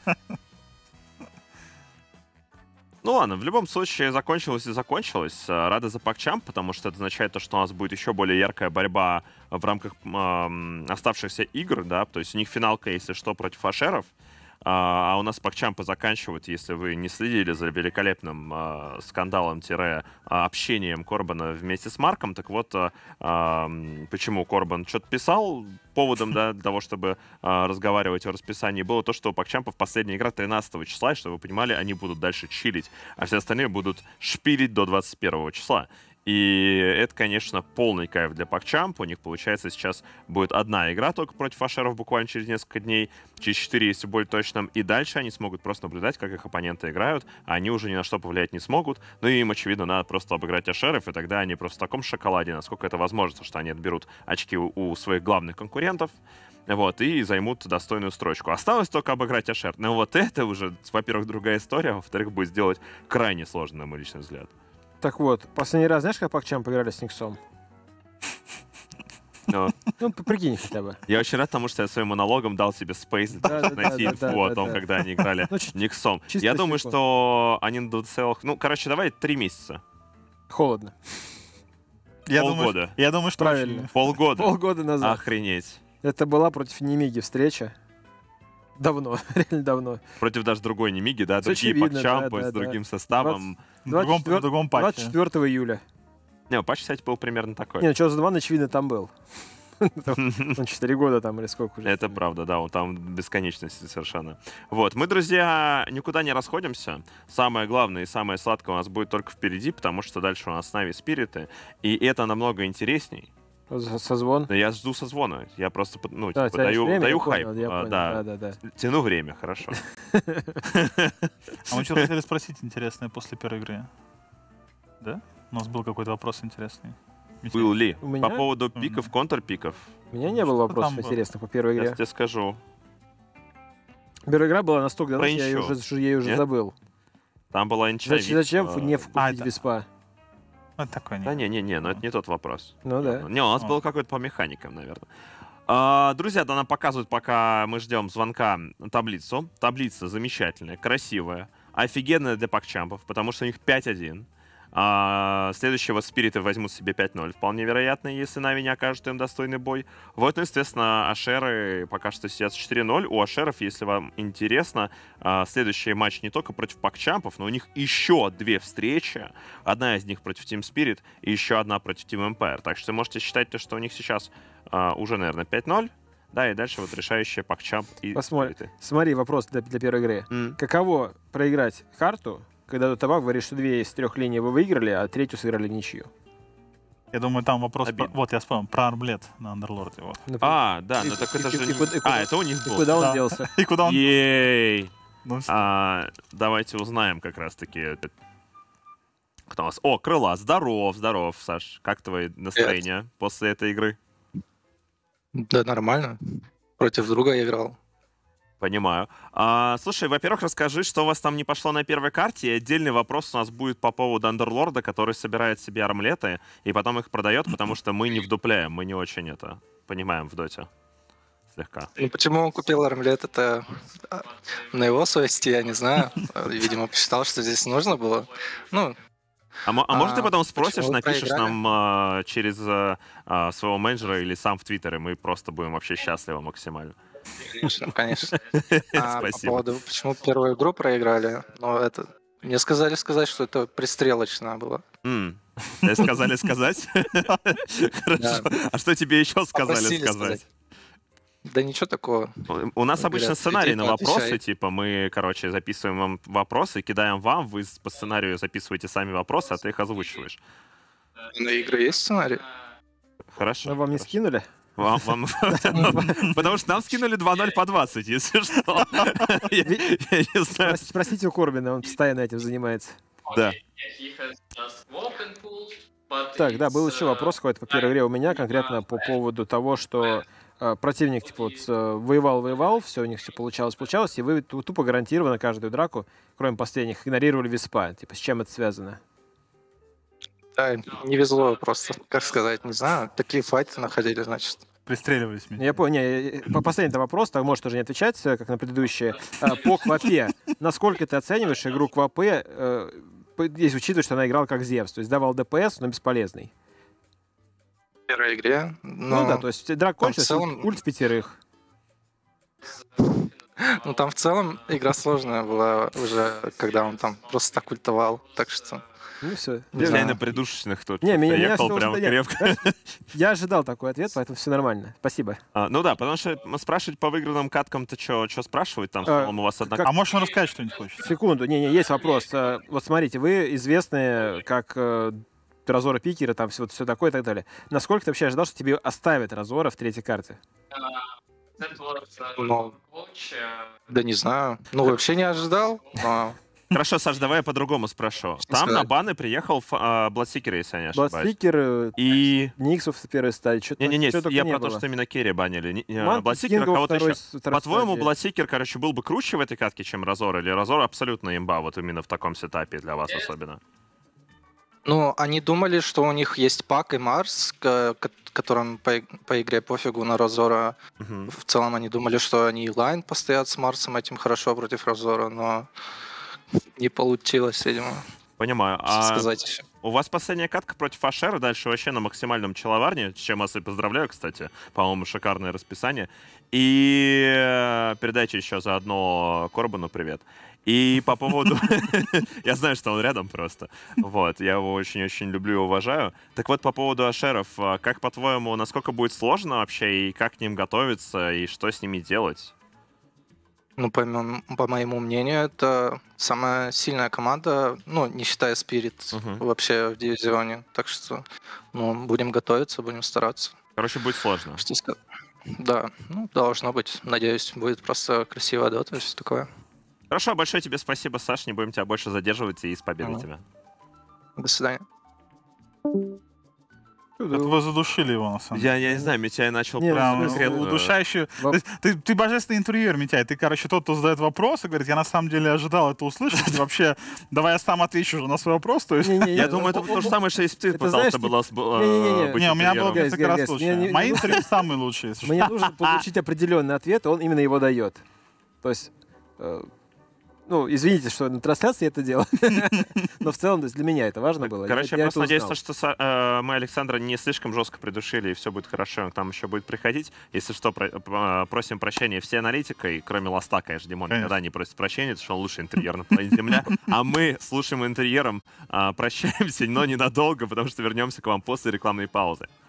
Ну ладно, в любом случае закончилось и закончилось. А, Рада за Пакчамп, потому что это означает то, что у нас будет еще более яркая борьба в рамках м, оставшихся игр, да, то есть у них финалка, если что, против Ашеров, а а у нас Пакчампы заканчивают, если вы не следили за великолепным а, скандалом-общением Корбана вместе с Марком, так вот, а, а, м, почему Корбан что-то писал, поводом, да, для того, чтобы а, разговаривать о расписании, было то, что у Пакчампов последняя игра тринадцатого числа, и чтобы вы понимали, они будут дальше чилить, а все остальные будут шпилить до двадцать первого числа. И это, конечно, полный кайф для Пакчамп. У них, получается, сейчас будет одна игра только против Ашеров буквально через несколько дней, через четыре, если более точным. И дальше они смогут просто наблюдать, как их оппоненты играют, а они уже ни на что повлиять не смогут. Ну и им, очевидно, надо просто обыграть Ашеров, и тогда они просто в таком шоколаде, насколько это возможно, что они отберут очки у, у своих главных конкурентов. Вот, и займут достойную строчку. Осталось только обыграть Ашер. Но вот это уже, во-первых, другая история, а во-вторых, будет сделать крайне сложно, на мой личный взгляд. Так вот, последний раз знаешь, как Пакчамп играли с Никсом? Но Ну, п- прикинь хотя бы. я очень рад тому, что я своим монологом дал себе спейс для того, Да, чтобы да, найти да, инфу да, о да, том, да. когда они играли Ну, ч- Никсом. чисто Я думаю, секунд. что они на целых... Ну, короче, давай три месяца. Холодно. Я думаю, Полгода. я думаю, что Правильно. очень- Полгода. Полгода назад. Охренеть. Это была против Немиги встреча. Давно, реально давно. Против даже другой Немиги, да, Всё другие очевидно, Пакчампы да, с да, другим составом. в другом, в другом патче. двадцать четвёртого июля. Не, патч, кстати, был примерно такой. Не, ну что за два, очевидно, там был. Он четыре года там или сколько уже. Это правда, да, он там бесконечности совершенно. Вот, мы, друзья, никуда не расходимся. Самое главное и самое сладкое у нас будет только впереди, потому что дальше у нас с Нави Спириты, и это намного интересней. За- Созвон. Но я жду созвона. Я просто, ну, Да, типа, тянешь даю, время, даю я хайп. понял, я А, понял. да. Да, да, да. Тяну время, хорошо. А мы что-то хотели спросить интересное после первой игры. Да? У нас был какой-то вопрос интересный. Был ли? У меня? По поводу пиков, контрпиков. У меня не было Что вопросов там было? интересных по первой Я игре. тебе скажу. Первая игра была настолько давно, Про что я ее Инчо. уже, что я ее уже Нет? забыл. Там была ничья. Зачем, зачем а, не А, вкупить это- Веспа? Ну, это такое Да не. не-не-не, но это не тот вопрос. Ну да. Не, у нас А. было какой-то по механикам, наверное. А, друзья, да, нам показывают, пока мы ждем звонка, таблицу. Таблица замечательная, красивая, офигенная для пакчампов, потому что у них пять один. А, следующего спириты возьмут себе пять ноль, вполне вероятно, если Нави не окажут им достойный бой. Вот, ну, естественно, Ашеры пока что сидят с четыре ноль. У Ашеров, если вам интересно, а, следующий матч не только против пакчампов, но у них еще две встречи. Одна из них против Team Spirit и еще одна против Team Empire. Так что можете считать, то, что у них сейчас а, уже, наверное, пять ноль. Да, и дальше вот решающая пакчамп и Посмотрим. сплиты. Смотри, вопрос для, для первой игры. М. Каково проиграть карту, когда до того говоришь, что две из трех линий вы выиграли, а третью сыграли в ничью? Я думаю, там вопрос... Обидно. про- Вот, я вспомнил, про армлет на Андерлорде. Вот. Например. А, да, И- ну так и- это и- же... и не- куда- и куда- А, это у них И был. куда он Да. делся? И куда он... Ей! Ну, А, давайте узнаем как раз-таки. это- Кто у нас? О, Крыла, здоров, здоров, Саш. Как твои настроения после этой игры? Да, нормально. Против друга я играл. Понимаю. А, слушай, во-первых, расскажи, что у вас там не пошло на первой карте. И отдельный вопрос у нас будет по поводу Андерлорда, который собирает себе армлеты и потом их продает, потому что мы не вдупляем, мы не очень это понимаем в доте. Слегка. Ну, почему он купил армлет, это а, на его совести, я не знаю. Видимо, посчитал, что здесь нужно было. Ну, А, мо- а может ты А, потом спросишь, почему вы напишешь проиграли? нам а, через а, а, своего менеджера или сам в Твиттере, мы просто будем вообще счастливы максимально. конечно, конечно. А по Спасибо. поводу, почему первую игру проиграли, ну, это... Мне сказали сказать, что это пристрелочная была. М, тебе сказали сказать? Хорошо. А что тебе еще сказали Попросили сказать? Да ничего такого. У нас Говорят, обычно сценарий на иди вопросы, поотвечай. типа мы, короче, записываем вам вопросы, кидаем вам, вы по сценарию записываете сами вопросы, а ты их озвучиваешь. На игры есть сценарий? Хорошо. Но вам не хорошо. скинули? Вам- вам- Потому что нам скинули два ноль по двадцать, если что. Я я не знаю. Прос- Спросите у Корбина, он постоянно этим занимается. Да. Так, да, был еще вопрос какой-то по первой игре у меня, конкретно по поводу того, что э, противник типа вот э, воевал, воевал, все у них все получалось, получалось, и вы ту- тупо гарантированно каждую драку, кроме последних, игнорировали виспа. Типа, с чем это связано? Да, не везло просто, как сказать, не знаю. Такие файты находили, значит. Пристреливались меня. Я понял, не, э, по последний вопрос, так можешь тоже не отвечать, э, как на предыдущие. Э, По Квапе, насколько ты оцениваешь игру Квапе, э, по- если учитывать, что она играла как Зевс, то есть давал ДПС, но бесполезный? В первой игре. Ну, Но, да, то есть драка там в кончилась, целом- ульт в пятерых. ну, там в целом игра сложная была уже, когда он там просто так ультовал. Так что... Ну все. Не Я знаю. на придушечных тут Не, меня, меня приехал всё прям устраивает. крепко. Я ожидал такой ответ, поэтому все нормально. Спасибо. А, Ну да, потому что м, спрашивать по выигранным каткам-то что спрашивать? Там, в А, целом, у вас одна... как- А можешь он рассказать что-нибудь хочешь? Секунду, не-не, есть вопрос. Э, Вот смотрите, вы известны как э, Разора Пикера, там все, все такое и так далее. Насколько ты вообще ожидал, что тебе оставят Разора в третьей карте? Ну, да не знаю. Ну, вообще не ожидал, но... Хорошо, Саш, давай я по-другому спрошу. Там сказать? на баны приехал ф- а, Бладсикер, если я не ошибаюсь. Бладсикер, э, И... Никсов в первой стадии, что-то Не-не-не, только я не про то, было. что именно Керри банили. Не- не, Манки, Бладсикера Кингов кого-то второй еще. с- второй По-твоему, стадии. Бладсикер, короче, был бы круче в этой катке, чем Разор? Или Разор абсолютно имба, вот именно в таком сетапе для вас особенно? Ну, они думали, что у них есть Пак и Марс, к- ко- которым по, иг- по игре пофигу на Разора. Мгм. В целом они думали, что они и лайн постоят с Марсом этим хорошо против Разора, но не получилось, видимо, Понимаю. что А сказать еще. у вас последняя катка против Ашера, дальше вообще на максимальном человарне, с чем вас и поздравляю, кстати. По-моему, шикарное расписание. И э, передайте еще заодно Корбану привет. И по поводу... Я знаю, что он рядом просто. Вот, я его очень-очень люблю и уважаю. Так вот, по поводу Ашеров, а как, по-твоему, насколько будет сложно вообще, и как к ним готовиться, и что с ними делать? Ну, по, моему- по моему мнению, это самая сильная команда, ну, не считая Спирит, Мгм. вообще в дивизионе. Так что, ну, будем готовиться, будем стараться. Короче, будет сложно. Что сказать? Да, ну, должно быть. Надеюсь, будет просто красивая дота и все такое. Хорошо, большое тебе спасибо, Саш, не будем тебя больше задерживать, и с победой Мгм. тебя. До свидания. Это вы задушили его, на самом деле. Я, я не знаю, Митяй начал Не, Прям в смысле, удушающий. Воп- То есть Ты, ты божественный интервьюер, Митяй. Ты, короче, тот, кто задает вопросы, говорит, я на самом деле ожидал это услышать. И вообще, давай я сам отвечу уже на свой вопрос. То есть... Не-не-не, Я думаю, это о- то же о- самое, что если бы ты это пытался знаешь, было с- э, не-не-не. быть Не, у меня было интерьером. несколько раз Гайс, лучше. не- не- Мои интервью самые лучшие. если что. Мне нужно получить определенный ответ, он именно его дает. То есть, э, ну, извините, что на трансляции это дело, но в целом то есть для меня это важно было. Короче, я я просто это надеюсь, узнал. что Са- э, мы Александра не слишком жестко придушили, и все будет хорошо, он к нам еще будет приходить. Если что, про- э, просим прощения все аналитикой, кроме Ласта, конечно, Димон Конечно. никогда не просит прощения, потому что он лучший интерьер на планете Земля. А мы слушаем интерьером, э, прощаемся, но ненадолго, потому что вернемся к вам после рекламной паузы.